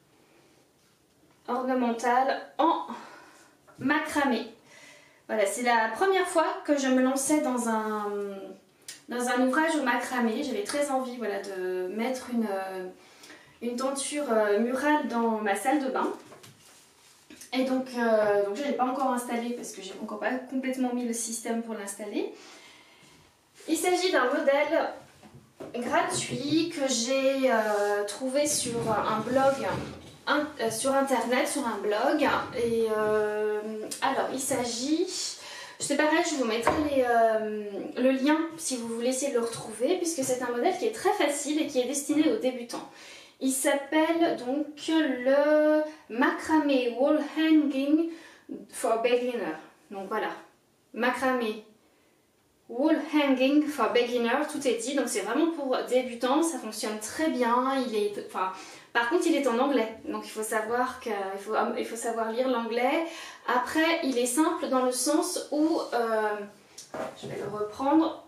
ornemental en macramé. Voilà, c'est la première fois que je me lançais dans un... dans un ouvrage au macramé. J'avais très envie voilà, de mettre une, une tenture murale dans ma salle de bain. Et donc, euh, donc je ne l'ai pas encore installé parce que j'ai encore pas complètement mis le système pour l'installer. Il s'agit d'un modèle gratuit que j'ai euh, trouvé sur un blog, un, euh, sur internet, sur un blog. Et euh, alors, il s'agit... C'est pareil, je vous mettrai les, euh, le lien si vous voulez essayer de le retrouver, puisque c'est un modèle qui est très facile et qui est destiné aux débutants. Il s'appelle donc le Macramé Wall Hanging for Beginner. Donc voilà, Macramé Wall Hanging for Beginner, tout est dit. Donc c'est vraiment pour débutants, ça fonctionne très bien. Il est, enfin, par contre, il est en anglais, donc il faut savoir que, il faut, il faut savoir lire l'anglais. Après, il est simple dans le sens où, euh, je vais le reprendre,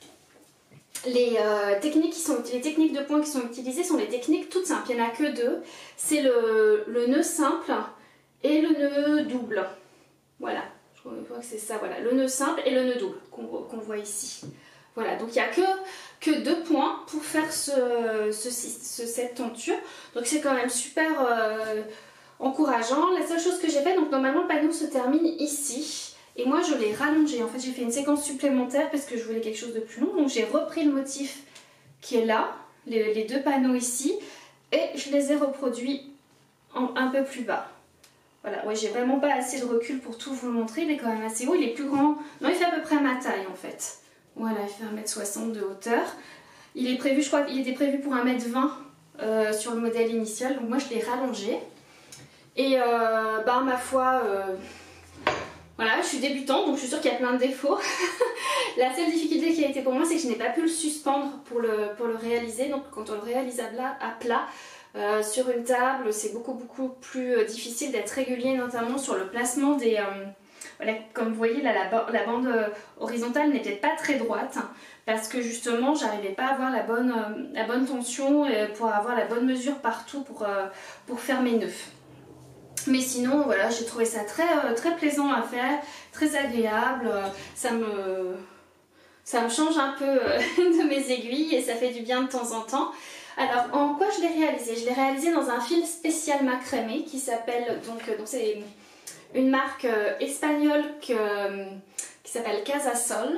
les, euh, techniques qui sont, les techniques de points qui sont utilisées sont les techniques toutes simples, il n'y en a que deux. C'est le, le nœud simple et le nœud double. Voilà, je crois que c'est ça, voilà, le nœud simple et le nœud double qu'on qu'on voit ici. Voilà, donc il n'y a que, que deux points pour faire ce, ce, ce, cette tenture. Donc c'est quand même super euh, encourageant. La seule chose que j'ai fait, donc normalement le panneau se termine ici. Et moi je l'ai rallongé. En fait j'ai fait une séquence supplémentaire parce que je voulais quelque chose de plus long. Donc j'ai repris le motif qui est là, les, les deux panneaux ici. Et je les ai reproduits en, un peu plus bas. Voilà, ouais, j'ai vraiment pas assez de recul pour tout vous montrer. Il est quand même assez haut. Il est plus grand. Non, il fait à peu près ma taille en fait. Voilà, il fait un mètre soixante de hauteur. Il est prévu, je crois qu'il était prévu pour un mètre vingt euh, sur le modèle initial. Donc moi je l'ai rallongé. Et euh, bah ma foi, euh, voilà, je suis débutante donc je suis sûre qu'il y a plein de défauts. La seule difficulté qui a été pour moi, c'est que je n'ai pas pu le suspendre pour le, pour le réaliser. Donc quand on le réalise à plat, à plat euh, sur une table, c'est beaucoup beaucoup plus euh, difficile d'être régulier, notamment sur le placement des... Euh, voilà, comme vous voyez là, la, la bande horizontale n'est peut-être pas très droite parce que justement j'arrivais pas à avoir la bonne, euh, la bonne tension et pour avoir la bonne mesure partout pour, euh, pour faire mes nœuds. Mais sinon voilà, j'ai trouvé ça très, euh, très plaisant à faire, très agréable, ça me, ça me change un peu euh, de mes aiguilles et ça fait du bien de temps en temps. Alors en quoi je l'ai réalisé? Je l'ai réalisé dans un fil spécial macramé qui s'appelle, donc donc c'est une marque euh, espagnole que, euh, qui s'appelle Casasol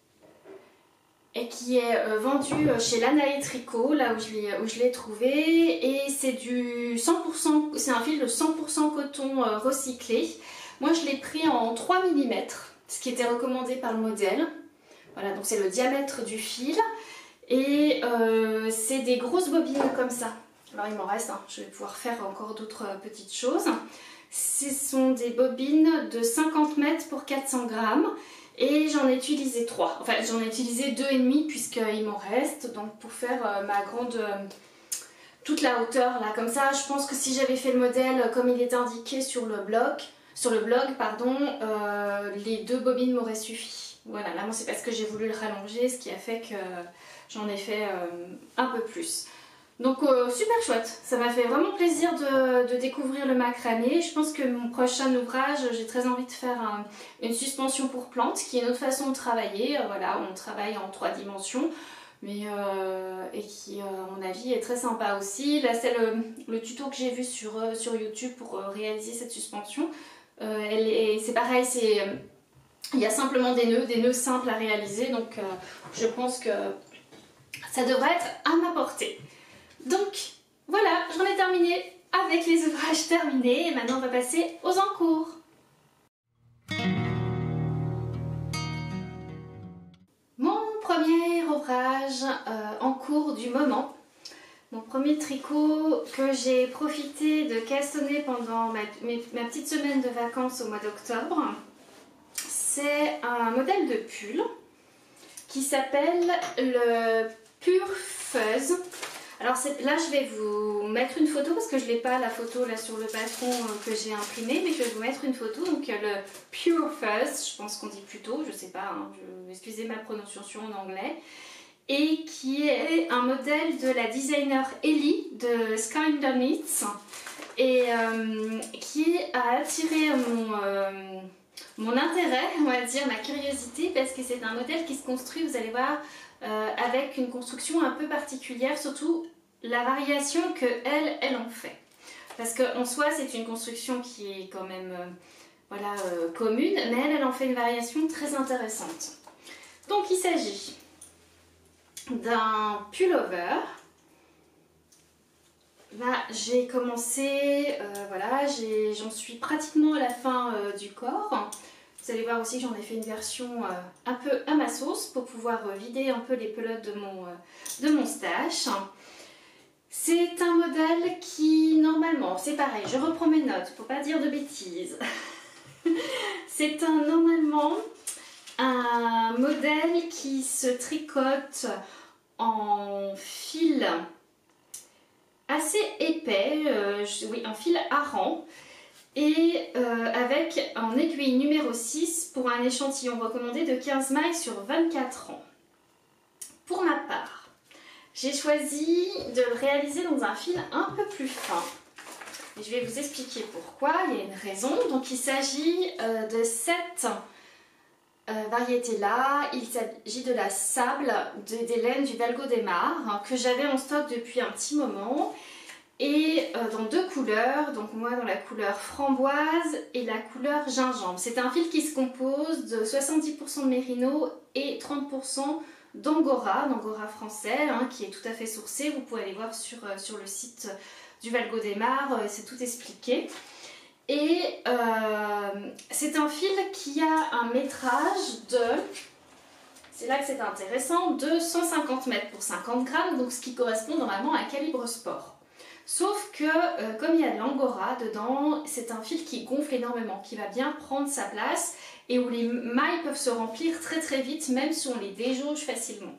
et qui est euh, vendue chez Lanae Tricot, là où je l'ai trouvé, et c'est du cent pour cent, c'est un fil de cent pour cent coton euh, recyclé. Moi je l'ai pris en trois millimètres, ce qui était recommandé par le modèle. Voilà, donc c'est le diamètre du fil et euh, c'est des grosses bobines comme ça. Alors il m'en reste, hein, je vais pouvoir faire encore d'autres euh, petites choses. Ce sont des bobines de cinquante mètres pour quatre cents grammes Et j'en ai utilisé trois. Enfin, j'en ai utilisé deux et demi puisqu'il m'en reste. Donc pour faire euh, ma grande... Euh, toute la hauteur là. Comme ça, je pense que si j'avais fait le modèle comme il est indiqué sur le blog, sur le blog, pardon, euh, les deux bobines m'auraient suffi. Voilà, là moi c'est parce que j'ai voulu le rallonger, ce qui a fait que j'en ai fait euh, un peu plus. Donc euh, super chouette, ça m'a fait vraiment plaisir de, de découvrir le macramé. Je pense que mon prochain ouvrage, j'ai très envie de faire un, une suspension pour plantes, qui est une autre façon de travailler. Voilà, on travaille en trois dimensions, mais euh, et qui, euh, à mon avis, est très sympa aussi. Là, c'est le, le tuto que j'ai vu sur, euh, sur YouTube pour euh, réaliser cette suspension. Euh, c'est pareil, c'est... Il y a simplement des nœuds, des nœuds simples à réaliser, donc euh, je pense que ça devrait être à ma portée. Donc voilà, j'en ai terminé avec les ouvrages terminés et maintenant on va passer aux encours. Mon premier ouvrage euh, en cours du moment, mon premier tricot que j'ai profité de cassonner pendant ma, mes, ma petite semaine de vacances au mois d'octobre, c'est un modèle de pull qui s'appelle le Pure Fuzz. Alors là je vais vous mettre une photo parce que je n'ai pas la photo là sur le patron que j'ai imprimé, mais je vais vous mettre une photo. Donc le Pure Fuzz, je pense qu'on dit plutôt, je sais pas, hein, je, excusez ma prononciation en anglais, et qui est un modèle de la designer Ellie de Skynder Knits et euh, qui a attiré mon, euh, mon intérêt, on va dire, ma curiosité, parce que c'est un modèle qui se construit, vous allez voir, Euh, avec une construction un peu particulière, surtout la variation que elle, elle en fait. Parce qu'en soi, c'est une construction qui est quand même euh, voilà, euh, commune, mais elle, elle en fait une variation très intéressante. Donc il s'agit d'un pullover. Là, j'ai commencé, euh, voilà, j'en suis pratiquement à la fin euh, du corps. Vous allez voir aussi que j'en ai fait une version euh, un peu à ma sauce pour pouvoir euh, vider un peu les pelotes de mon, euh, de mon stash. C'est un modèle qui, normalement, c'est pareil, je reprends mes notes pour pas dire de bêtises. C'est un, normalement un modèle qui se tricote en fil assez épais, euh, oui, en fil hareng. Et euh, avec en aiguille numéro six pour un échantillon recommandé de quinze mailles sur vingt-quatre ans. Pour ma part, j'ai choisi de le réaliser dans un fil un peu plus fin. Et je vais vous expliquer pourquoi, il y a une raison. Donc il s'agit euh, de cette euh, variété-là. Il s'agit de la sable de, des laines du Valgaudemar, hein, que j'avais en stock depuis un petit moment. Et euh, dans deux couleurs, donc moi dans la couleur framboise et la couleur gingembre. C'est un fil qui se compose de soixante-dix pour cent de mérino et trente pour cent d'angora, d'angora français, hein, qui est tout à fait sourcé. Vous pouvez aller voir sur, euh, sur le site du Valgaudemar, euh, c'est tout expliqué. Et euh, c'est un fil qui a un métrage de, c'est là que c'est intéressant, de cent cinquante mètres pour cinquante grammes, donc ce qui correspond normalement à un calibre sport. Sauf que, euh, comme il y a de l'angora dedans, c'est un fil qui gonfle énormément, qui va bien prendre sa place et où les mailles peuvent se remplir très très vite, même si on les déjauge facilement.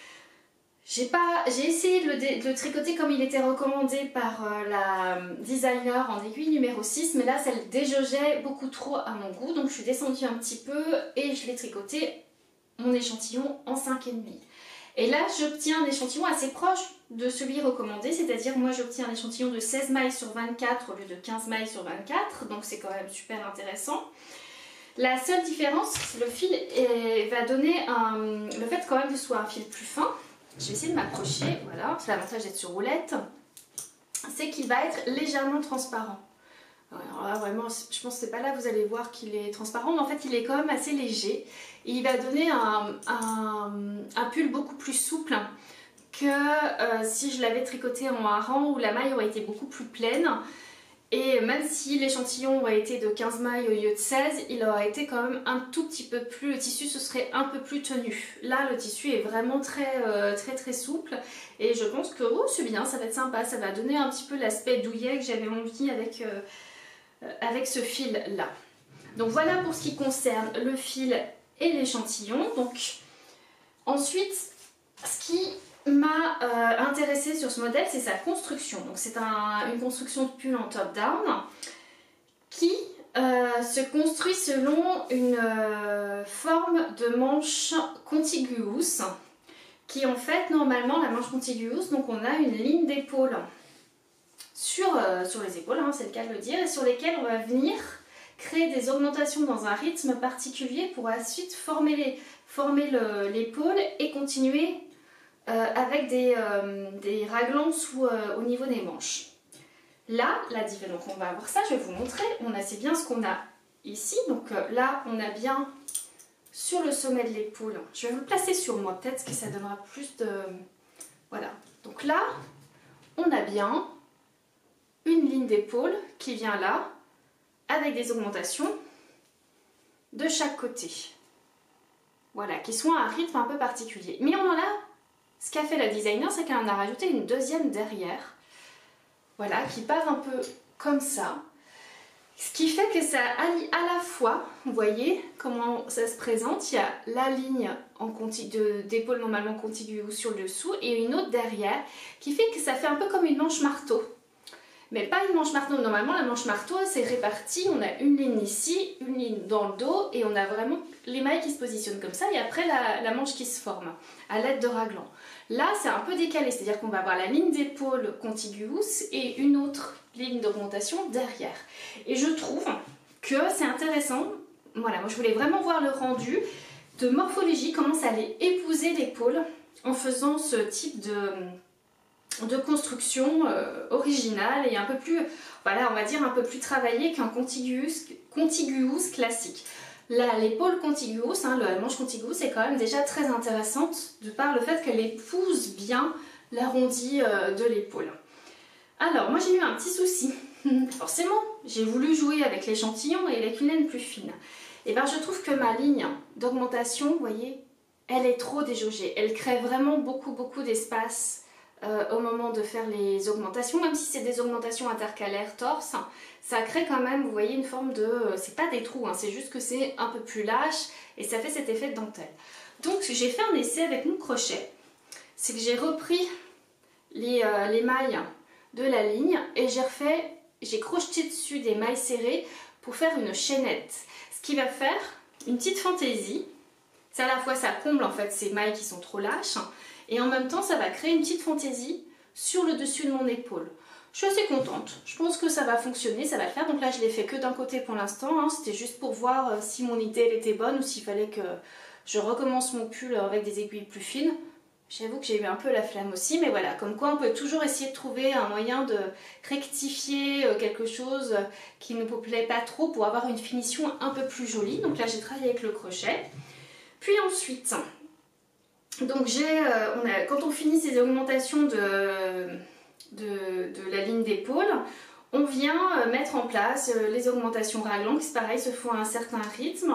J'ai pas, j'ai essayé de le, dé, de le tricoter comme il était recommandé par euh, la designer en aiguille numéro six, mais là ça le déjaugeait beaucoup trop à mon goût, donc je suis descendue un petit peu et je l'ai tricoté mon échantillon en cinq virgule cinq. Et là j'obtiens un échantillon assez proche de celui recommandé, c'est-à-dire moi j'obtiens un échantillon de seize mailles sur vingt-quatre au lieu de quinze mailles sur vingt-quatre, donc c'est quand même super intéressant. La seule différence, le fil est, va donner un, le fait quand même que ce soit un fil plus fin. Je vais essayer de m'approcher, voilà, c'est l'avantage d'être sur roulette, c'est qu'il va être légèrement transparent. Alors là vraiment, je pense que c'est pas là que vous allez voir qu'il est transparent, mais en fait il est quand même assez léger. Et il va donner un, un, un pull beaucoup plus souple que euh, si je l'avais tricoté en hareng où la maille aurait été beaucoup plus pleine. Et même si l'échantillon aurait été de quinze mailles au lieu de seize, il aurait été quand même un tout petit peu plus, le tissu se serait un peu plus tenu. Là le tissu est vraiment très euh, très très souple et je pense que oh, c'est bien, ça va être sympa, ça va donner un petit peu l'aspect douillet que j'avais envie avec, euh, avec ce fil là. Donc voilà pour ce qui concerne le fil et l'échantillon. Donc ensuite, ce qui m'a euh, intéressée sur ce modèle, c'est sa construction. Donc c'est un, une construction de pull en top-down qui euh, se construit selon une euh, forme de manche contiguous, qui en fait normalement la manche contiguous, donc on a une ligne d'épaule sur, euh, sur les épaules, hein, c'est le cas de le dire, et sur lesquelles on va venir créer des augmentations dans un rythme particulier pour ensuite former les, former l'épaule et continuer euh, avec des, euh, des raglans sous, euh, au niveau des manches. Là, la différence, donc on va voir ça, je vais vous montrer, on a c'est bien ce qu'on a ici, donc euh, là on a bien sur le sommet de l'épaule, je vais vous le placer sur moi, peut-être que ça donnera plus de... Voilà, donc là on a bien une ligne d'épaule qui vient là, avec des augmentations de chaque côté. Voilà, qui sont à un rythme un peu particulier. Mais on en a, ce qu'a fait la designer, c'est qu'elle en a rajouté une deuxième derrière. Voilà, qui part un peu comme ça. Ce qui fait que ça allie à la fois, vous voyez comment ça se présente, il y a la ligne d'épaule normalement contiguë sur le dessous et une autre derrière, qui fait que ça fait un peu comme une manche marteau. Mais pas une manche marteau, normalement la manche marteau c'est réparti, on a une ligne ici, une ligne dans le dos et on a vraiment l'émail qui se positionne comme ça et après la, la manche qui se forme à l'aide de raglans. Là c'est un peu décalé, c'est-à-dire qu'on va avoir la ligne d'épaule contiguous et une autre ligne d'augmentation derrière. Et je trouve que c'est intéressant, voilà, moi je voulais vraiment voir le rendu de morphologie, comment ça allait épouser l'épaule en faisant ce type de... de construction euh, originale et un peu plus, voilà, on va dire un peu plus travaillé qu'un contiguous, contiguous classique. Là, l'épaule contiguous, hein, la manche contiguous est quand même déjà très intéressante de par le fait qu'elle épouse bien l'arrondi euh, de l'épaule. Alors, moi j'ai eu un petit souci. Forcément, j'ai voulu jouer avec l'échantillon et avec une laine plus fine. Et bien, je trouve que ma ligne d'augmentation, vous voyez, elle est trop déjaugée. Elle crée vraiment beaucoup, beaucoup d'espace Euh, au moment de faire les augmentations, même si c'est des augmentations intercalaires torse, ça crée quand même, vous voyez, une forme de... c'est pas des trous, hein, c'est juste que c'est un peu plus lâche et ça fait cet effet de dentelle. Donc j'ai fait un essai avec mon crochet, c'est que j'ai repris les, euh, les mailles de la ligne et j'ai refait, j'ai crocheté dessus des mailles serrées pour faire une chaînette. Ce qui va faire une petite fantaisie, c'est à la fois ça comble en fait ces mailles qui sont trop lâches, et en même temps, ça va créer une petite fantaisie sur le dessus de mon épaule. Je suis assez contente. Je pense que ça va fonctionner, ça va le faire. Donc là, je l'ai fait que d'un côté pour l'instant. Hein. C'était juste pour voir si mon idée elle était bonne ou s'il fallait que je recommence mon pull avec des aiguilles plus fines. J'avoue que j'ai eu un peu la flemme aussi. Mais voilà, comme quoi on peut toujours essayer de trouver un moyen de rectifier quelque chose qui ne me plaît pas trop pour avoir une finition un peu plus jolie. Donc là, j'ai travaillé avec le crochet. Puis ensuite... Donc j'ai, euh, on a, quand on finit ces augmentations de, de, de la ligne d'épaule, on vient euh, mettre en place euh, les augmentations raglan, qui c'est pareil, se font à un certain rythme.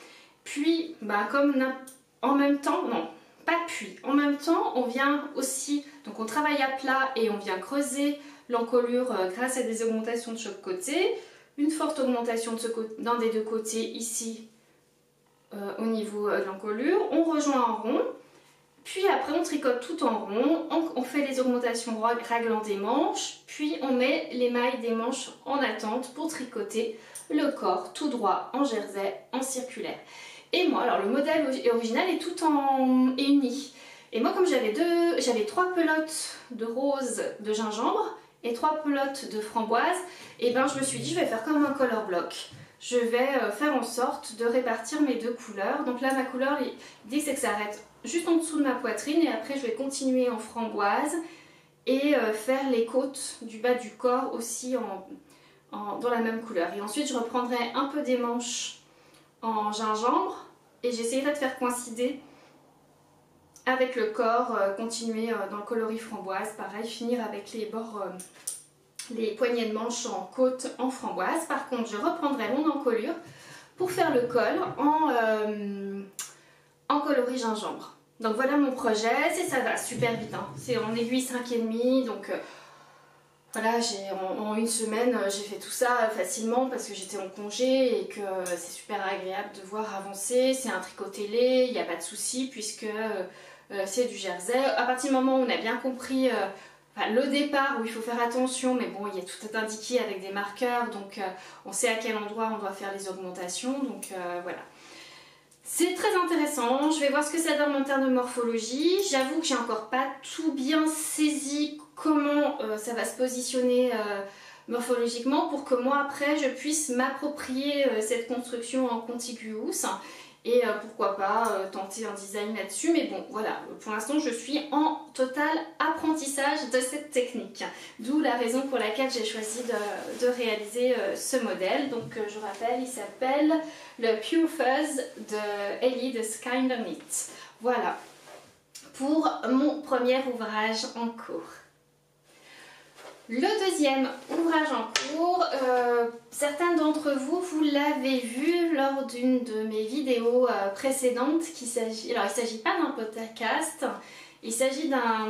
Puis, bah, comme en même temps, non, pas puis, en même temps, on vient aussi, donc on travaille à plat et on vient creuser l'encolure euh, grâce à des augmentations de chaque côté. Une forte augmentation de ce d'un des deux côtés ici euh, au niveau euh, de l'encolure. On rejoint en rond. Puis après on tricote tout en rond, on, on fait les augmentations raglan des manches, puis on met les mailles des manches en attente pour tricoter le corps tout droit en jersey, en circulaire. Et moi, alors le modèle original est tout en est uni. Et moi comme j'avais deux, j'avais trois pelotes de rose de gingembre et trois pelotes de framboise, et ben je me suis dit je vais faire comme un color block. Je vais faire en sorte de répartir mes deux couleurs. Donc là ma couleur, l'idée c'est que ça arrête juste en dessous de ma poitrine et après je vais continuer en framboise et euh, faire les côtes du bas du corps aussi en, en, dans la même couleur. Et ensuite je reprendrai un peu des manches en gingembre et j'essaierai de faire coïncider avec le corps, euh, continuer euh, dans le coloris framboise, pareil, finir avec les bords, euh, les poignées de manches en côte en framboise. Par contre je reprendrai mon encolure pour faire le col en, euh, en coloris gingembre. Donc voilà mon projet, et ça va super vite, hein. C'est en aiguille cinq virgule cinq, donc euh, Voilà, en, en une semaine, j'ai fait tout ça facilement parce que j'étais en congé et que c'est super agréable de voir avancer. C'est un tricot télé, il n'y a pas de souci puisque euh, c'est du jersey. À partir du moment où on a bien compris euh, enfin, le départ où il faut faire attention, mais bon, il y a tout indiqué avec des marqueurs, donc euh, on sait à quel endroit on doit faire les augmentations, donc euh, voilà. C'est très intéressant, je vais voir ce que ça donne en termes de morphologie. J'avoue que j'ai encore pas tout bien saisi comment euh, ça va se positionner euh, morphologiquement pour que moi après je puisse m'approprier euh, cette construction en contiguous et euh, pourquoi pas euh, tenter un design là-dessus. Mais bon voilà, pour l'instant je suis en total apprentissage de cette technique. D'où la raison pour laquelle j'ai choisi de, de réaliser euh, ce modèle. Donc euh, je rappelle, il s'appelle le Pure Fuzz de Ellie de Skinder Knit. Voilà pour mon premier ouvrage en cours. Le deuxième ouvrage en cours, euh, certains d'entre vous, vous l'avez vu lors d'une de mes vidéos euh, précédentes. Qu'il s'agit, alors il ne s'agit pas d'un podcast, il s'agit d'un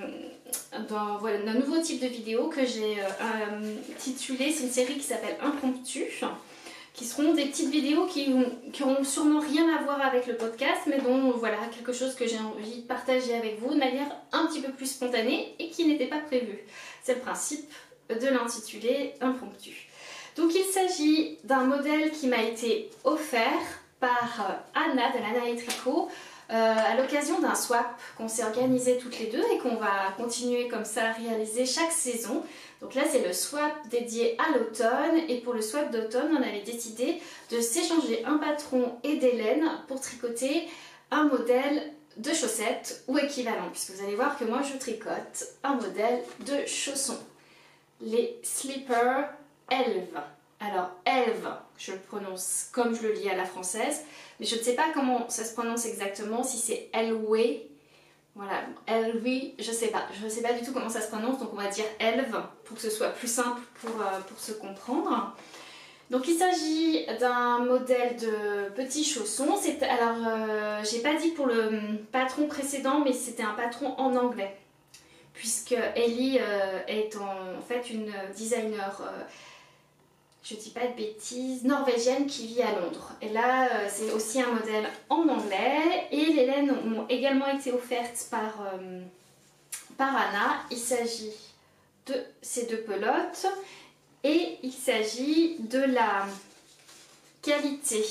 voilà, d'un nouveau type de vidéo que j'ai euh, intitulé, c'est une série qui s'appelle Impromptu, qui seront des petites vidéos qui n'auront sûrement rien à voir avec le podcast, mais dont voilà, quelque chose que j'ai envie de partager avec vous de manière un petit peu plus spontanée et qui n'était pas prévu. C'est le principe de l'intitulé Impromptu. Donc il s'agit d'un modèle qui m'a été offert par Anna de l'Anna et Tricot euh, à l'occasion d'un swap qu'on s'est organisé toutes les deux et qu'on va continuer comme ça à réaliser chaque saison. Donc là c'est le swap dédié à l'automne et pour le swap d'automne on avait décidé de s'échanger un patron et des laines pour tricoter un modèle de chaussettes ou équivalent, puisque vous allez voir que moi je tricote un modèle de chaussons, les Slipper Elve. Alors Elve, je le prononce comme je le lis à la française, mais je ne sais pas comment ça se prononce exactement, si c'est Elwe, voilà, Elve, je sais pas, je ne sais pas du tout comment ça se prononce, donc on va dire Elve pour que ce soit plus simple pour, euh, pour se comprendre. Donc il s'agit d'un modèle de petits chaussons. Alors euh, j'ai pas dit pour le patron précédent, mais c'était un patron en anglais, puisque Ellie euh, est en, en fait une designer, euh, je dis pas de bêtises, norvégienne qui vit à Londres. Et là euh, c'est aussi un modèle en anglais et les laines ont également été offertes par, euh, par Anna. Il s'agit de ces deux pelotes. Et il s'agit de la qualité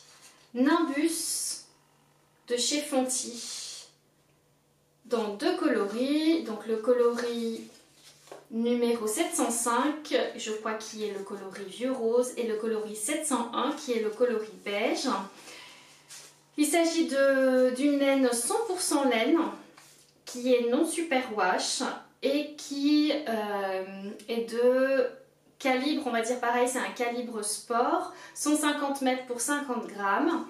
Nimbus de chez Fonty dans deux coloris. Donc le coloris numéro sept cent cinq, je crois qui est le coloris vieux rose, et le coloris sept cent un qui est le coloris beige. Il s'agit d'une laine cent pour cent laine qui est non superwash et qui euh, est de calibre, on va dire pareil, c'est un calibre sport, cent cinquante mètres pour cinquante grammes.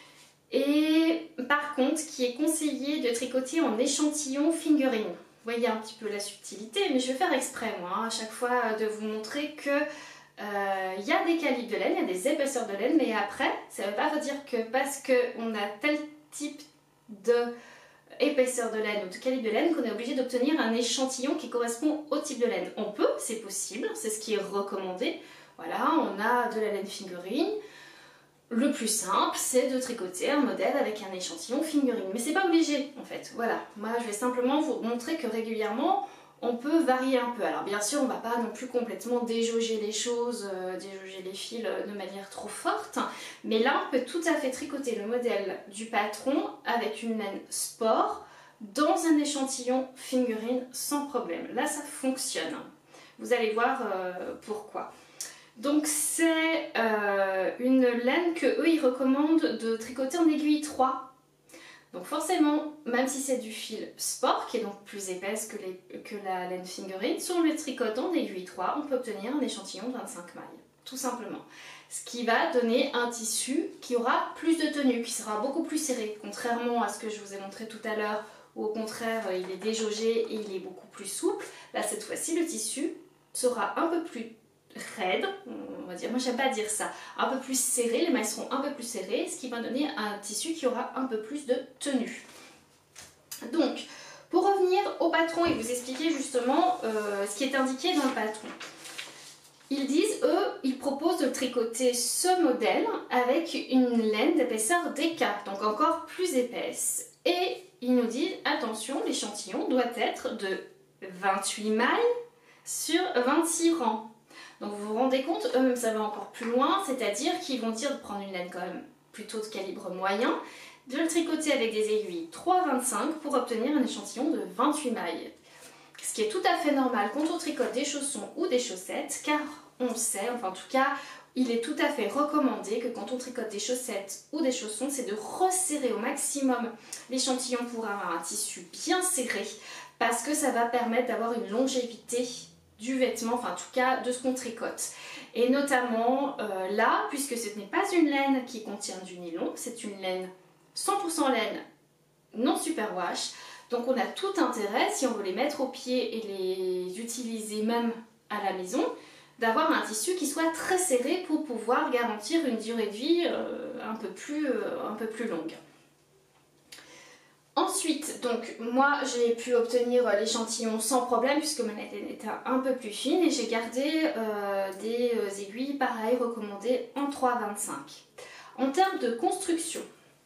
Et par contre, qui est conseillé de tricoter en échantillon fingering. Vous voyez un petit peu la subtilité, mais je vais faire exprès moi, hein, à chaque fois de vous montrer que euh, y a des calibres de laine, il y a des épaisseurs de laine, mais après, ça ne veut pas dire que parce qu'on a tel type de épaisseur de laine ou de calibre de laine qu'on est obligé d'obtenir un échantillon qui correspond au type de laine. On peut, c'est possible, c'est ce qui est recommandé. Voilà, on a de la laine fingering. Le plus simple, c'est de tricoter un modèle avec un échantillon fingering. Mais c'est pas obligé, en fait. Voilà, moi je vais simplement vous montrer que régulièrement, on peut varier un peu. Alors bien sûr, on va pas non plus complètement déjauger les choses, euh, déjauger les fils euh, de manière trop forte. Mais là, on peut tout à fait tricoter le modèle du patron avec une laine sport dans un échantillon fingering sans problème. Là, ça fonctionne. Vous allez voir euh, pourquoi. Donc c'est euh, une laine que eux ils recommandent de tricoter en aiguille trois. Donc forcément, même si c'est du fil sport, qui est donc plus épaisse que, les, que la laine fingering, si on le tricote en aiguille trois, on peut obtenir un échantillon de vingt-cinq mailles, tout simplement. Ce qui va donner un tissu qui aura plus de tenue, qui sera beaucoup plus serré, contrairement à ce que je vous ai montré tout à l'heure, où au contraire il est déjaugé et il est beaucoup plus souple. Là cette fois-ci, le tissu sera un peu plus raide, on va dire, moi j'aime pas dire ça, un peu plus serré, les mailles seront un peu plus serrées, ce qui va donner un tissu qui aura un peu plus de tenue. Donc, pour revenir au patron et vous expliquer justement euh, ce qui est indiqué dans le patron. Ils disent, eux, ils proposent de tricoter ce modèle avec une laine d'épaisseur D K, donc encore plus épaisse. Et ils nous disent, attention, l'échantillon doit être de vingt-huit mailles sur vingt-six rangs. Donc vous vous rendez compte, eux-mêmes ça va encore plus loin, c'est-à-dire qu'ils vont dire de prendre une laine quand même plutôt de calibre moyen, de le tricoter avec des aiguilles trois vingt-cinq pour obtenir un échantillon de vingt-huit mailles. Ce qui est tout à fait normal quand on tricote des chaussons ou des chaussettes, car on sait, enfin en tout cas, il est tout à fait recommandé que quand on tricote des chaussettes ou des chaussons, c'est de resserrer au maximum l'échantillon pour avoir un tissu bien serré, parce que ça va permettre d'avoir une longévité du vêtement, enfin en tout cas de ce qu'on tricote. Et notamment euh, là, puisque ce n'est pas une laine qui contient du nylon, c'est une laine cent pour cent laine non superwash. Donc on a tout intérêt, si on veut les mettre au pied et les utiliser même à la maison, d'avoir un tissu qui soit très serré pour pouvoir garantir une durée de vie euh, un peu plus, euh, un peu plus longue. Ensuite, donc moi j'ai pu obtenir l'échantillon sans problème puisque ma laine était un peu plus fine et j'ai gardé euh, des euh, aiguilles pareilles recommandées en trois vingt-cinq. En termes de construction,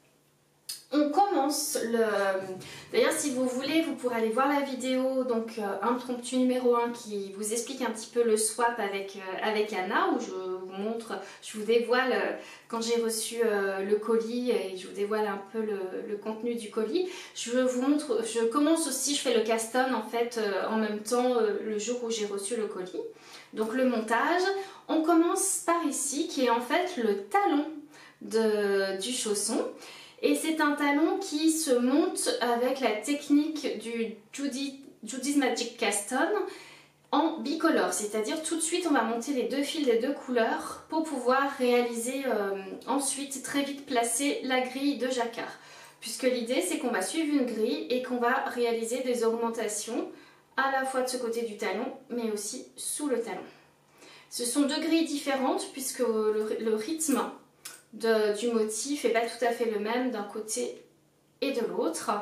on commence le... D'ailleurs si vous voulez vous pourrez aller voir la vidéo donc euh, impromptu numéro un qui vous explique un petit peu le swap avec, euh, avec Anna où je vous montre, je vous dévoile euh, quand j'ai reçu euh, le colis et je vous dévoile un peu le, le contenu du colis. Je vous montre, je commence aussi, je fais le cast-on en fait euh, en même temps euh, le jour où j'ai reçu le colis. Donc le montage, on commence par ici qui est en fait le talon de, du chausson. Et c'est un talon qui se monte avec la technique du Judy, Judy's Magic Cast-On en bicolore, c'est-à-dire tout de suite on va monter les deux fils des deux couleurs pour pouvoir réaliser euh, ensuite très vite placer la grille de jacquard. Puisque l'idée c'est qu'on va suivre une grille et qu'on va réaliser des augmentations à la fois de ce côté du talon mais aussi sous le talon. Ce sont deux grilles différentes puisque le, le rythme De, du motif n'est pas tout à fait le même d'un côté et de l'autre.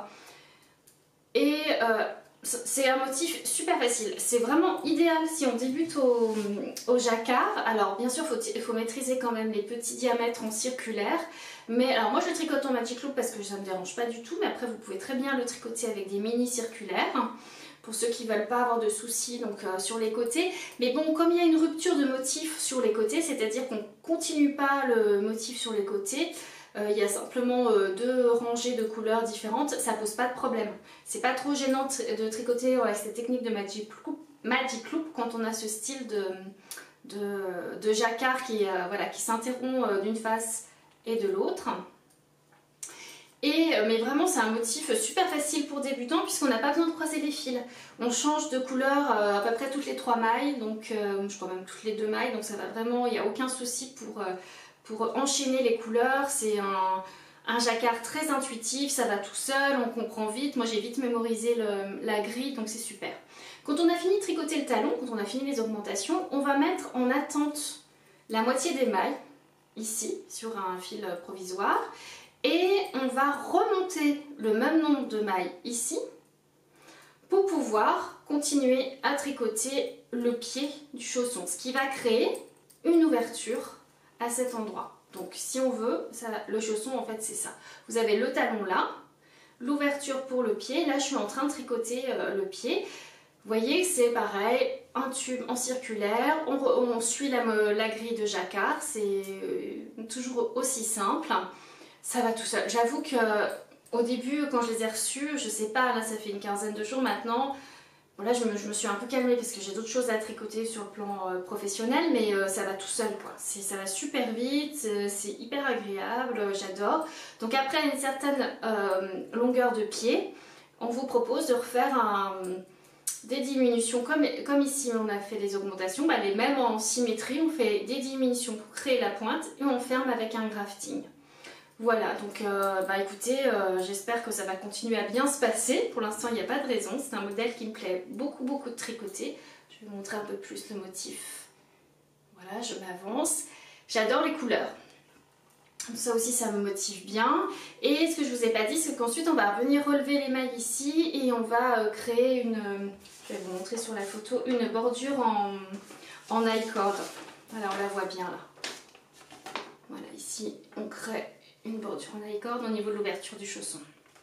Et euh, c'est un motif super facile. C'est vraiment idéal si on débute au, au jacquard. Alors bien sûr il faut, faut maîtriser quand même les petits diamètres en circulaire. Mais alors moi je le tricote en Magic Loop parce que ça ne me dérange pas du tout. Mais après vous pouvez très bien le tricoter avec des mini circulaires. Pour ceux qui ne veulent pas avoir de soucis donc, euh, sur les côtés. Mais bon, comme il y a une rupture de motif sur les côtés, c'est-à-dire qu'on ne continue pas le motif sur les côtés, euh, il y a simplement euh, deux rangées de couleurs différentes, ça pose pas de problème. C'est pas trop gênant de tricoter avec cette technique de Magic Loop, Magic Loop quand on a ce style de, de, de jacquard qui, euh, voilà, qui s'interrompt euh, d'une face et de l'autre. Et, mais vraiment c'est un motif super facile pour débutants puisqu'on n'a pas besoin de croiser les fils. On change de couleur à peu près toutes les trois mailles, donc euh, je crois même toutes les deux mailles, donc ça va vraiment, il n'y a aucun souci pour, pour enchaîner les couleurs. C'est un, un jacquard très intuitif, ça va tout seul, on comprend vite. Moi j'ai vite mémorisé le, la grille, donc c'est super. Quand on a fini de tricoter le talon, quand on a fini les augmentations, on va mettre en attente la moitié des mailles, ici, sur un fil provisoire. Et on va remonter le même nombre de mailles ici pour pouvoir continuer à tricoter le pied du chausson, ce qui va créer une ouverture à cet endroit. Donc si on veut, ça, le chausson en fait c'est ça. Vous avez le talon là, l'ouverture pour le pied, là je suis en train de tricoter euh, le pied. Vous voyez que c'est pareil, un tube en circulaire, on, on suit la, la grille de jacquard, c'est toujours aussi simple. Ça va tout seul. J'avoue que au début, quand je les ai reçus, je sais pas, là ça fait une quinzaine de jours maintenant, voilà, je, me, je me suis un peu calmée parce que j'ai d'autres choses à tricoter sur le plan euh, professionnel, mais euh, ça va tout seul quoi. Ça va super vite, c'est hyper agréable, j'adore. Donc après une certaine euh, longueur de pied, on vous propose de refaire un, des diminutions comme, comme ici on a fait les augmentations, bah, les mêmes en symétrie, on fait des diminutions pour créer la pointe et on ferme avec un grafting. Voilà, donc euh, bah écoutez, euh, j'espère que ça va continuer à bien se passer. Pour l'instant, il n'y a pas de raison. C'est un modèle qui me plaît beaucoup, beaucoup de tricoter. Je vais vous montrer un peu plus le motif. Voilà, je m'avance. J'adore les couleurs. Ça aussi, ça me motive bien. Et ce que je vous ai pas dit, c'est qu'ensuite on va venir relever les mailles ici et on va euh, créer une, euh, je vais vous montrer sur la photo, une bordure en, en I-cord. Voilà, on la voit bien là. Voilà, ici on crée une bordure en I-cord au niveau de l'ouverture du chausson.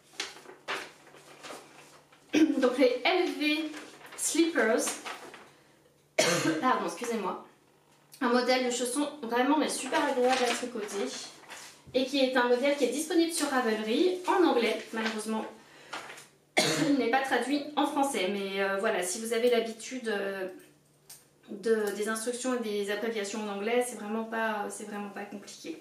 Donc les L V Slippers, pardon, excusez-moi, un modèle de chausson vraiment mais super agréable à tricoter. Et qui est un modèle qui est disponible sur Ravelry en anglais, malheureusement. Il n'est pas traduit en français, mais euh, voilà, si vous avez l'habitude euh, de, des instructions et des abréviations en anglais, c'est vraiment pas, c'est vraiment pas compliqué.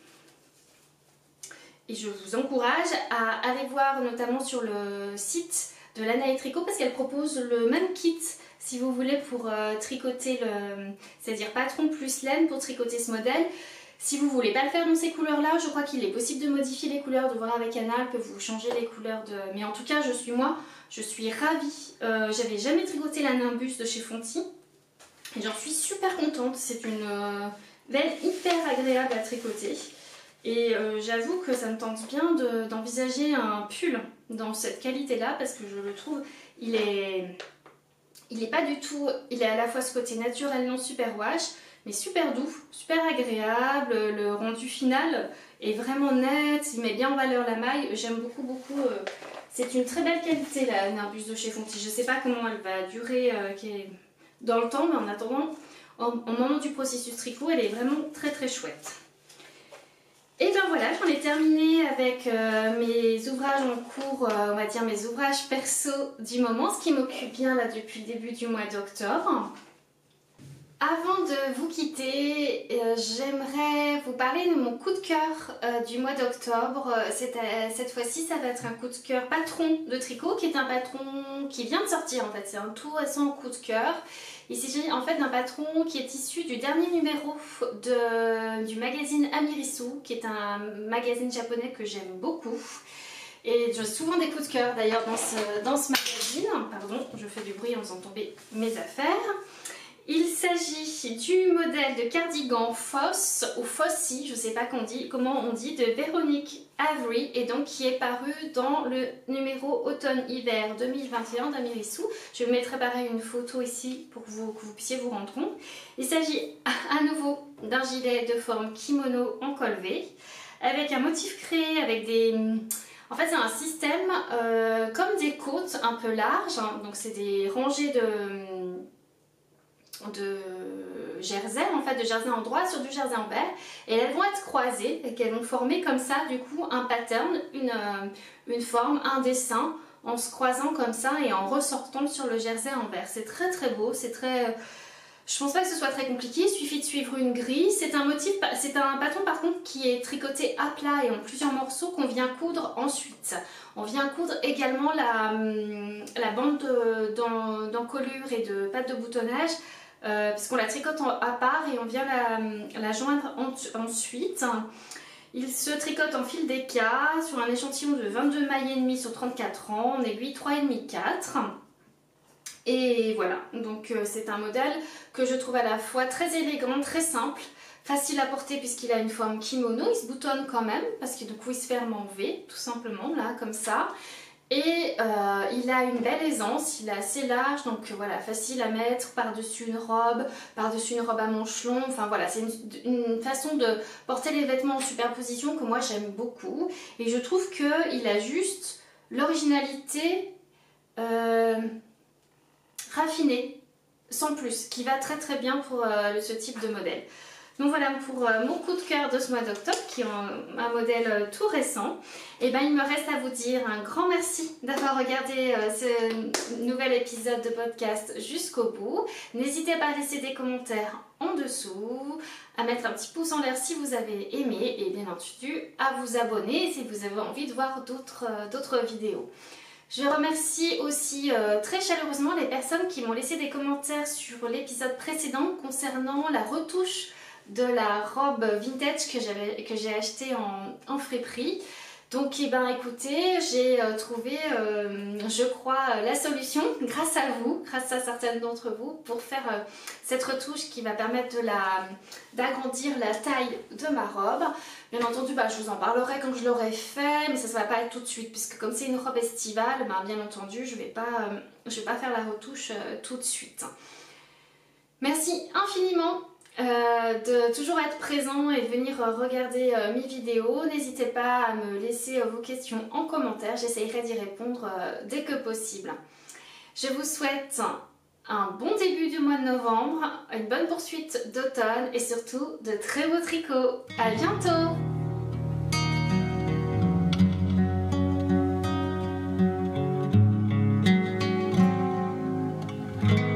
Et je vous encourage à aller voir notamment sur le site de Lana et Tricot parce qu'elle propose le même kit si vous voulez pour euh, tricoter le, c'est-à-dire patron plus laine pour tricoter ce modèle. Si vous ne voulez pas le faire dans ces couleurs-là, je crois qu'il est possible de modifier les couleurs, de voir avec Anna, elle peut vous changer les couleurs de... Mais en tout cas, je suis moi, je suis ravie. Euh, J'avais jamais tricoté la Nimbus de chez Fonty. Et j'en suis super contente. C'est une euh, laine hyper agréable à tricoter. Et euh, j'avoue que ça me tente bien d'envisager de, un pull dans cette qualité-là, parce que je le trouve, il est... Il est pas du tout... Il est à la fois ce côté naturel, non super wash, mais super doux, super agréable, le rendu final est vraiment net, il met bien en valeur la maille, j'aime beaucoup beaucoup, euh, c'est une très belle qualité la Nimbus de chez Fonty, je sais pas comment elle va durer euh, dans le temps, mais en attendant, au moment du processus tricot, elle est vraiment très très chouette. Et ben voilà, j'en ai terminé avec euh, mes ouvrages en cours, euh, on va dire mes ouvrages perso du moment, ce qui m'occupe bien là depuis le début du mois d'octobre. Avant de vous quitter, euh, j'aimerais vous parler de mon coup de cœur euh, du mois d'octobre. Cette, euh, cette fois-ci, ça va être un coup de cœur patron de tricot, qui est un patron qui vient de sortir en fait. C'est un tout récent coup de cœur. Il s'agit en fait d'un patron qui est issu du dernier numéro de, du magazine Amirisu, qui est un magazine japonais que j'aime beaucoup. Et j'ai souvent des coups de cœur d'ailleurs dans ce, dans ce magazine. Pardon, je fais du bruit en faisant tomber mes affaires. Il s'agit du modèle de cardigan Foss ou Fossy, je ne sais pas qu'on dit, comment on dit, de Véronique Avery, et donc qui est paru dans le numéro automne-hiver deux mille vingt et un d'Amirisu. Je mettrai pareil une photo ici pour vous, que vous puissiez vous rendre compte. Il s'agit à nouveau d'un gilet de forme kimono en col V, avec un motif créé avec des... En fait c'est un système euh, comme des côtes un peu larges, donc c'est des rangées de... de jersey, en fait de jersey en droite sur du jersey en vert, et elles vont être croisées et qu'elles vont former comme ça du coup un pattern, une, euh, une forme, un dessin en se croisant comme ça et en ressortant sur le jersey en vert. C'est très très beau, c'est très... Je pense pas que ce soit très compliqué, il suffit de suivre une grille. C'est un motif, c'est un patron par contre qui est tricoté à plat et en plusieurs morceaux qu'on vient coudre ensuite. On vient coudre également la, la bande d'encolure et de patte de boutonnage, euh, parce qu'on la tricote en, à part et on vient la, la joindre en, ensuite. Il se tricote en fil d'éca sur un échantillon de vingt-deux mailles et demie sur trente-quatre rangs, en aiguille trois virgule cinq quatre. Et voilà, donc euh, c'est un modèle que je trouve à la fois très élégant, très simple, facile à porter puisqu'il a une forme kimono, il se boutonne quand même parce que du coup il se ferme en V tout simplement là comme ça. Et euh, il a une belle aisance, il est assez large, donc voilà, facile à mettre par-dessus une robe, par-dessus une robe à manches longs, enfin voilà, c'est une, une façon de porter les vêtements en superposition que moi j'aime beaucoup. Et je trouve qu'il a juste l'originalité euh, raffinée, sans plus, qui va très très bien pour euh, ce type de modèle. Donc voilà pour euh, mon coup de cœur de ce mois d'octobre, qui est un, un modèle euh, tout récent. Et ben il me reste à vous dire un grand merci d'avoir regardé euh, ce nouvel épisode de podcast jusqu'au bout. N'hésitez pas à laisser des commentaires en dessous, à mettre un petit pouce en l'air si vous avez aimé, et bien entendu à vous abonner si vous avez envie de voir d'autres euh, d'autres vidéos. Je remercie aussi euh, très chaleureusement les personnes qui m'ont laissé des commentaires sur l'épisode précédent concernant la retouche de la robe vintage que j'avais que j'ai achetée en, en friperie. Donc eh ben, écoutez, j'ai euh, trouvé, euh, je crois, la solution grâce à vous, grâce à certaines d'entre vous, pour faire euh, cette retouche qui va permettre de la, d'agrandir la taille de ma robe. Bien entendu, bah, je vous en parlerai quand je l'aurai fait, mais ça ne va pas être tout de suite, puisque comme c'est une robe estivale, bah, bien entendu, je ne vais, euh, vais pas faire la retouche euh, tout de suite. Merci infiniment Euh, de toujours être présent et de venir euh, regarder euh, mes vidéos. N'hésitez pas à me laisser euh, vos questions en commentaire, j'essayerai d'y répondre euh, dès que possible. Je vous souhaite un bon début du mois de novembre, une bonne poursuite d'automne et surtout de très beaux tricots. À bientôt! Thank you.